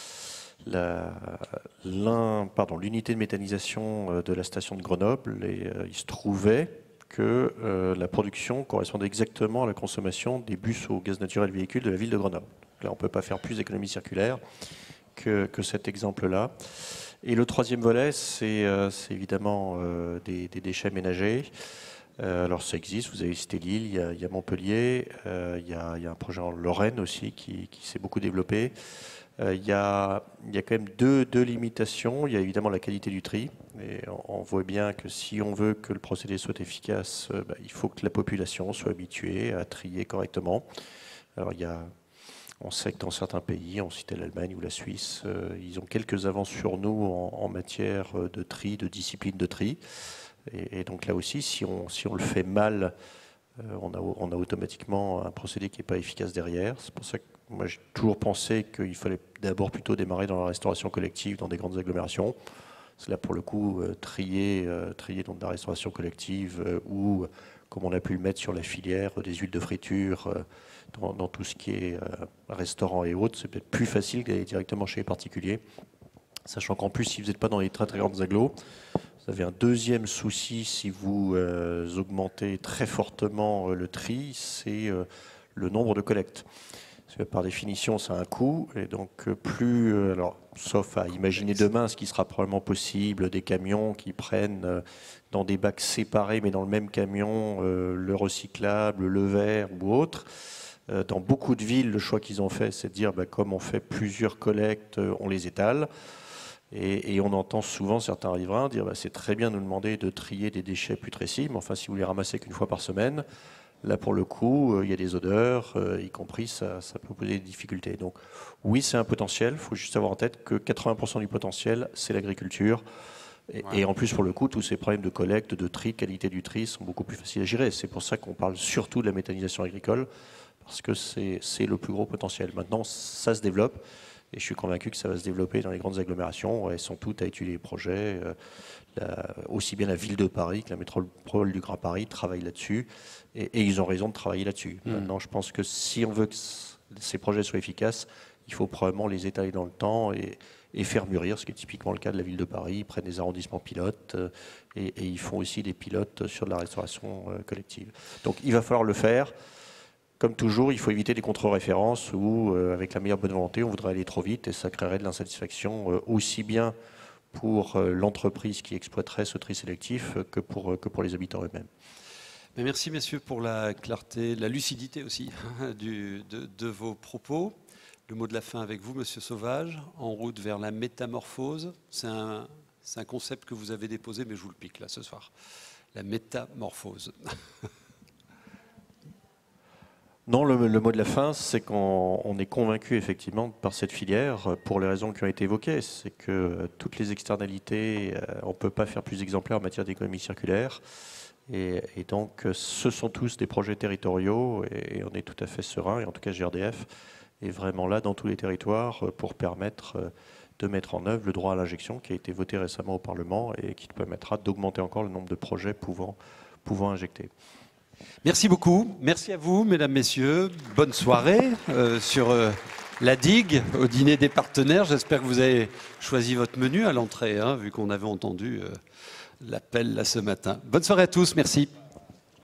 [SPEAKER 5] La, l'un, pardon, l'unité de méthanisation de la station de Grenoble, et euh, il se trouvait que euh, la production correspondait exactement à la consommation des bus au gaz naturel véhicules de la ville de Grenoble. Donc là, on ne peut pas faire plus d'économie circulaire que, que cet exemple-là. Et le troisième volet, c'est, euh, c'est évidemment euh, des, des déchets ménagers. Euh, alors ça existe, vous avez cité Lille, il y a, il y a Montpellier, euh, il, y a, il y a un projet en Lorraine aussi qui, qui s'est beaucoup développé. Euh, il, y a, il y a quand même deux, deux limitations. Il y a évidemment la qualité du tri. Et on, on voit bien que si on veut que le procédé soit efficace, euh, bah, il faut que la population soit habituée à trier correctement. Alors il y a, on sait que dans certains pays, on citait l'Allemagne ou la Suisse, euh, ils ont quelques avances sur nous en, en matière de tri, de discipline de tri. Et, et donc là aussi, si on, si on le fait mal, euh, on, a, on a automatiquement un procédé qui n'est pas efficace derrière. C'est pour ça que moi, j'ai toujours pensé qu'il fallait d'abord plutôt démarrer dans la restauration collective, dans des grandes agglomérations. C'est là, pour le coup, euh, trier, euh, trier dans de la restauration collective euh, ou, comme on a pu le mettre sur la filière, euh, des huiles de friture, euh, dans, dans tout ce qui est euh, restaurant et autres. C'est peut-être plus facile d'aller directement chez les particuliers. Sachant qu'en plus, si vous n'êtes pas dans les très très grandes agglos, vous avez un deuxième souci si vous euh, augmentez très fortement euh, le tri, c'est euh, le nombre de collectes. Parce que par définition, ça a un coût, et donc plus, euh, alors, sauf à imaginer demain ce qui sera probablement possible, des camions qui prennent euh, dans des bacs séparés, mais dans le même camion, euh, le recyclable, le verre ou autre. Euh, dans beaucoup de villes, le choix qu'ils ont fait, c'est de dire, bah, comme on fait plusieurs collectes, euh, on les étale. Et, et on entend souvent certains riverains dire, bah, c'est très bien de nous demander de trier des déchets putrescibles, mais enfin, si vous les ramassez qu'une fois par semaine, là, pour le coup, il y a des odeurs, euh, y compris, ça, ça peut poser des difficultés. Donc, oui, c'est un potentiel. Il faut juste avoir en tête que quatre-vingts pour cent du potentiel, c'est l'agriculture. Et,
[SPEAKER 1] Ouais.
[SPEAKER 5] et en plus, pour le coup, tous ces problèmes de collecte, de tri, qualité du tri sont beaucoup plus faciles à gérer. C'est pour ça qu'on parle surtout de la méthanisation agricole, parce que c'est le plus gros potentiel. Maintenant, ça se développe, et je suis convaincu que ça va se développer dans les grandes agglomérations. Elles sont toutes à étudier les projets. Euh, la, aussi bien la ville de Paris que la métropole du Grand Paris travaillent là-dessus, et, et ils ont raison de travailler là-dessus. Mmh. Maintenant, je pense que si on veut que ces projets soient efficaces, il faut probablement les étaler dans le temps et, et faire mûrir, ce qui est typiquement le cas de la ville de Paris. Ils prennent des arrondissements pilotes euh, et, et ils font aussi des pilotes sur de la restauration euh, collective. Donc il va falloir le faire. Comme toujours, il faut éviter les contre-références où, euh, avec la meilleure bonne volonté, on voudrait aller trop vite et ça créerait de l'insatisfaction euh, aussi bien pour euh, l'entreprise qui exploiterait ce tri sélectif euh, que, pour, euh, que pour les habitants eux-mêmes.
[SPEAKER 1] Mais merci messieurs pour la clarté, la lucidité aussi du, de, de vos propos. Le mot de la fin avec vous, Monsieur Sauvage, en route vers la métamorphose. C'est un, c'est un concept que vous avez déposé, mais je vous le pique là ce soir. La métamorphose.
[SPEAKER 5] Non, le, le mot de la fin, c'est qu'on on est convaincu effectivement par cette filière pour les raisons qui ont été évoquées. C'est que toutes les externalités, on ne peut pas faire plus exemplaire en matière d'économie circulaire. Et, et donc, ce sont tous des projets territoriaux et on est tout à fait serein, et en tout cas G R D F est vraiment là dans tous les territoires pour permettre de mettre en œuvre le droit à l'injection qui a été voté récemment au Parlement et qui permettra d'augmenter encore le nombre de projets pouvant, pouvant injecter.
[SPEAKER 1] Merci beaucoup. Merci à vous, mesdames, messieurs. Bonne soirée euh, sur euh, la digue, au dîner des partenaires. J'espère que vous avez choisi votre menu à l'entrée, hein, vu qu'on avait entendu euh, l'appel là ce matin. Bonne soirée à tous. Merci.